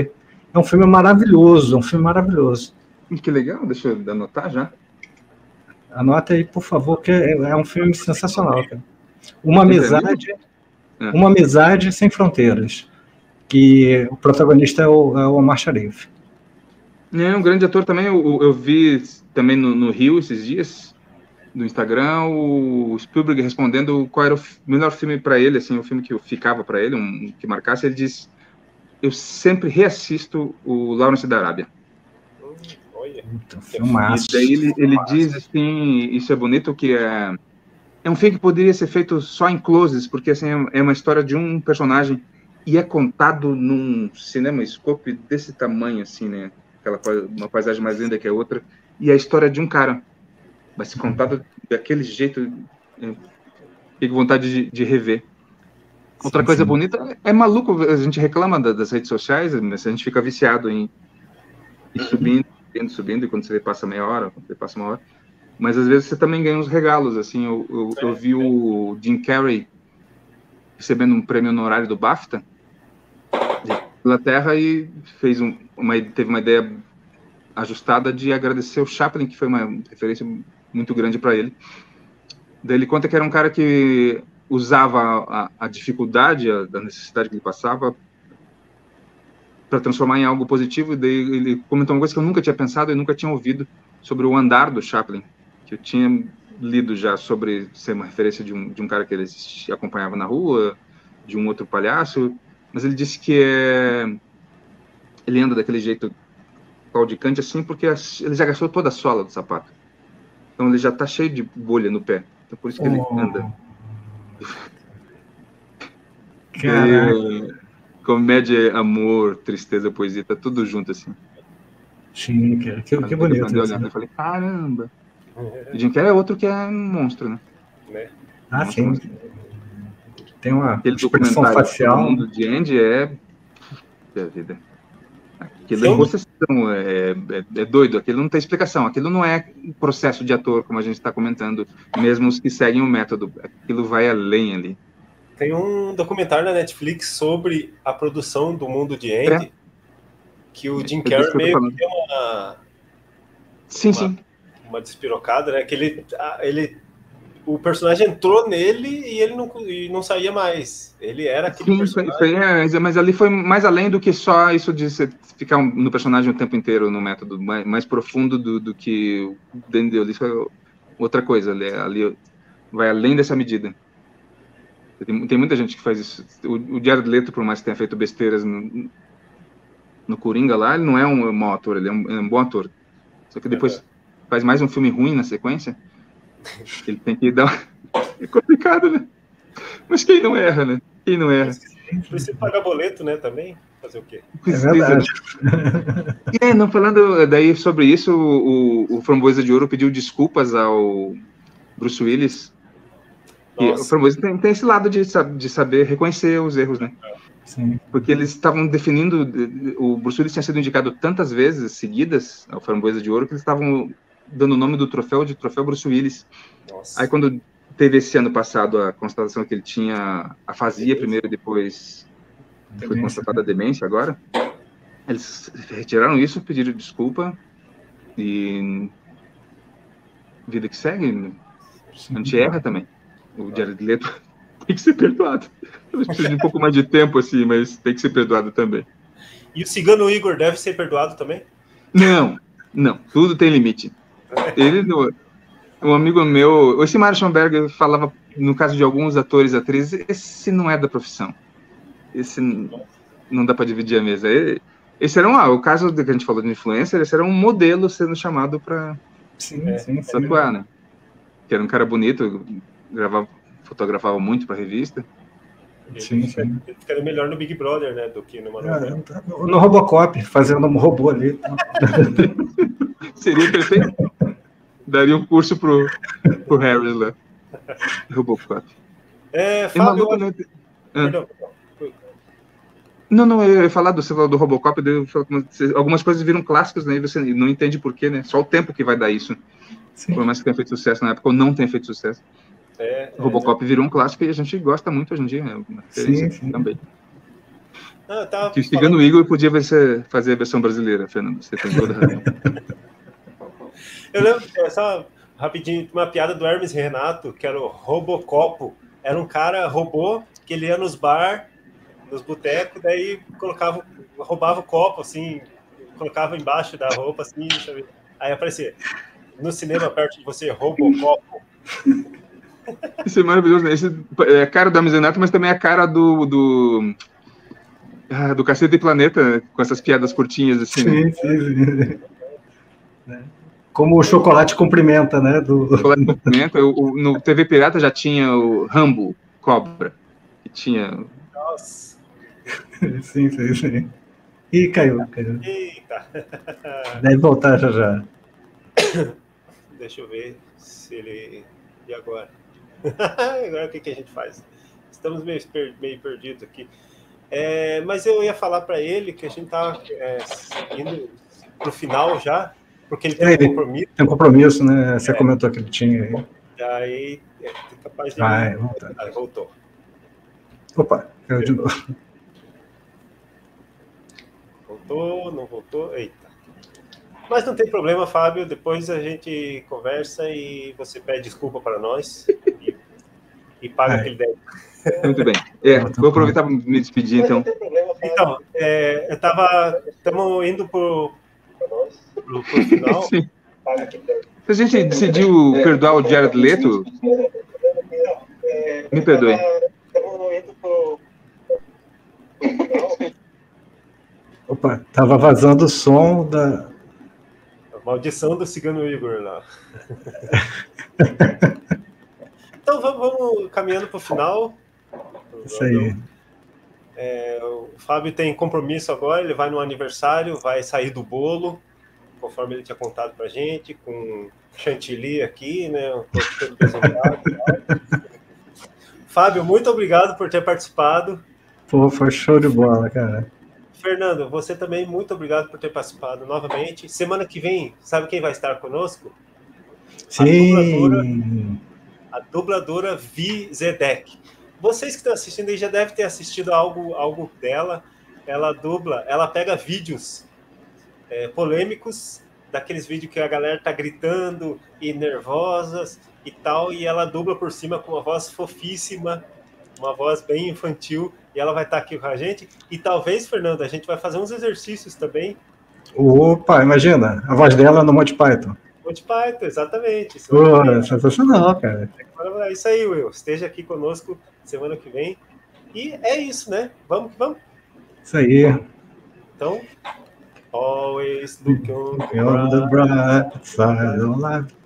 É um filme maravilhoso, Que legal, deixa eu anotar já. Anota aí, por favor, que é um filme sensacional, cara. Uma amizade sem fronteiras, que o protagonista é o Omar Sharif. É um grande ator também. Eu vi também no Rio esses dias, no Instagram, o Spielberg respondendo qual era o melhor filme para ele, assim, o filme que ficava para ele, que marcasse. Ele disse: eu sempre reassisto o Lawrence da Arábia. Olha, filmaço. E daí ele diz assim, isso é bonito, que é um filme que poderia ser feito só em closes, porque assim, é uma história de um personagem e é contado num CinemaScope desse tamanho, assim, né? Uma paisagem mais linda que a outra, e a história de um cara vai ser contada daquele jeito, fico com vontade de rever. Outra coisa bonita, é maluco, a gente reclama das redes sociais, mas a gente fica viciado em subindo, e quando você passa meia hora, mas às vezes você também ganha uns regalos, assim, eu vi o Jim Carrey recebendo um prêmio honorário do BAFTA, de Inglaterra, e teve uma ideia ajustada de agradecer o Chaplin, que foi uma referência muito grande para ele. Daí ele conta que era um cara que usava a dificuldade, a necessidade que ele passava para transformar em algo positivo. E daí ele comentou uma coisa que eu nunca tinha pensado e nunca tinha ouvido sobre o andar do Chaplin, que eu tinha lido já sobre ser uma referência de um cara que ele acompanhava na rua, de um outro palhaço, mas ele disse que ele anda daquele jeito claudicante assim porque ele já gastou toda a sola do sapato, então ele já está cheio de bolha no pé, então por isso que ele anda. Comédia, amor, tristeza, poesia, tá tudo junto assim. Sim, cara, que bonito. Eu falei, caramba. E Jim Carrey é outro que é um monstro, né? Sim. Tem uma aquele expressão facial. O mundo de Andy é vida. Aquilo é possessão, é doido, aquilo não tem explicação, aquilo não é processo de ator, como a gente está comentando, mesmo os que seguem o método, aquilo vai além ali. Tem um documentário na Netflix sobre a produção do mundo de Andy, que o Jim Carrey meio que deu uma despirocada, né? Que o personagem entrou nele e ele não saía mais. Ele era aquele personagem. Mas ali foi mais além do que só isso de ficar no personagem o tempo inteiro, no método mais profundo do que o Danny deu. Isso é outra coisa. Ali vai além dessa medida. Tem muita gente que faz isso. O Jared Leto, por mais que tenha feito besteiras no Coringa lá, ele não é um mau ator, ele é um bom ator. Só que depois faz mais um filme ruim na sequência, ele tem que dar... É complicado, né? Mas quem não erra, né? Quem não erra? Precisa pagar boleto, né, também? Fazer o quê? É verdade. Não, falando daí sobre isso, o Framboesa de Ouro pediu desculpas ao Bruce Willis. O Framboesa tem esse lado de saber reconhecer os erros, né? Sim. Porque eles estavam definindo... O Bruce Willis tinha sido indicado tantas vezes seguidas ao Framboesa de Ouro que eles estavam dando o nome do troféu de troféu Bruce Willis. Aí quando teve esse ano passado a constatação que ele tinha afasia primeiro, depois foi constatada a demência agora, eles retiraram isso, pediram desculpa e vida que segue, a gente erra também. O Jared Leto tem que ser perdoado. Talvez precise de um pouco mais de tempo, assim, mas tem que ser perdoado também. E o Cigano Igor deve ser perdoado também? Não, tudo tem limite. Um amigo meu, o Simar Schomberg, falava, no caso de alguns atores e atrizes, esse não é da profissão. Esse não dá para dividir a mesa. Esse era o caso que a gente falou de influencer, esse era um modelo sendo chamado para atuar, né? Que era um cara bonito, fotografava muito para revista. Ele ficaria melhor no Big Brother, né, do que numa novela. No Robocop, fazendo um robô ali. Seria perfeito. Daria um curso pro Harry lá. Robocop. Fábio... Perdão. Não, eu ia falar do Robocop, algumas coisas viram clássicos, né, e você não entende por quê, né? Só o tempo que vai dar isso. Sim. Por mais que tenha feito sucesso na época ou não tenha feito sucesso. O Robocop virou um clássico e a gente gosta muito hoje em dia, né? Sim. Também. Não, que chegando o Igor podia fazer a versão brasileira, Fernando. Você tem toda a razão. Eu lembro, só rapidinho, uma piada do Hermes e Renato, que era o Robocopo. Era um cara robô que ele ia nos bar, nos botecos, daí roubava o copo, assim, colocava embaixo da roupa, assim, sabe? Aí aparecia, no cinema perto de você, Robocopo. Isso é maravilhoso, né? Esse é a cara do Hermes e Renato, mas também é a cara do Cacete e Planeta, com essas piadas curtinhas, assim, né? Sim. Como o Chocolate Cumprimenta, né? Chocolate Cumprimenta. No TV Pirata já tinha o Rambo Cobra. Que tinha... Nossa. Sim. Ih, caiu. Eita. Deve voltar já. Deixa eu ver se ele... E agora? Agora o que a gente faz? Estamos meio perdidos aqui. Mas eu ia falar para ele que a gente está indo para o final já, porque ele tem um compromisso. Tem um compromisso, né? Você comentou que ele tinha aí. Aí é capaz de... voltou. Opa, caiu de novo. Voltou, não voltou? Eita. Mas não tem problema, Fábio. Depois a gente conversa e você pede desculpa para nós e paga aquele débito. Muito bem. Vou aproveitar para me despedir, então. Então, estamos indo para o final. Sim. Se a gente decidiu perdoar o Jared Leto, me perdoe. Opa, tava vazando o som da... A maldição do Cigano Igor lá. Então vamos caminhando para o final. Isso aí. O Fábio tem compromisso agora, ele vai no aniversário, vai sair do bolo, conforme ele tinha contado pra gente, com chantilly aqui, né? Um pouco todo besuntado. Fábio, muito obrigado por ter participado. Pô, foi show de bola, cara. Fernando, você também, muito obrigado por ter participado novamente. Semana que vem, sabe quem vai estar conosco? Sim. A dubladora Vi Zedek. Vocês que estão assistindo aí já devem ter assistido algo dela. Ela pega vídeos polêmicos, daqueles vídeos que a galera tá gritando e nervosas e tal, e ela dubla por cima com uma voz fofíssima, uma voz bem infantil, e ela vai estar aqui com a gente. E talvez, Fernando, a gente vai fazer uns exercícios também. Opa, imagina, a voz dela no Monty Python. Monty Python, exatamente. Pô, sensacional, cara. É isso aí, Will. Esteja aqui conosco semana que vem. E é isso, né? Vamos que vamos. Isso aí. Então, always look on the bright side of life.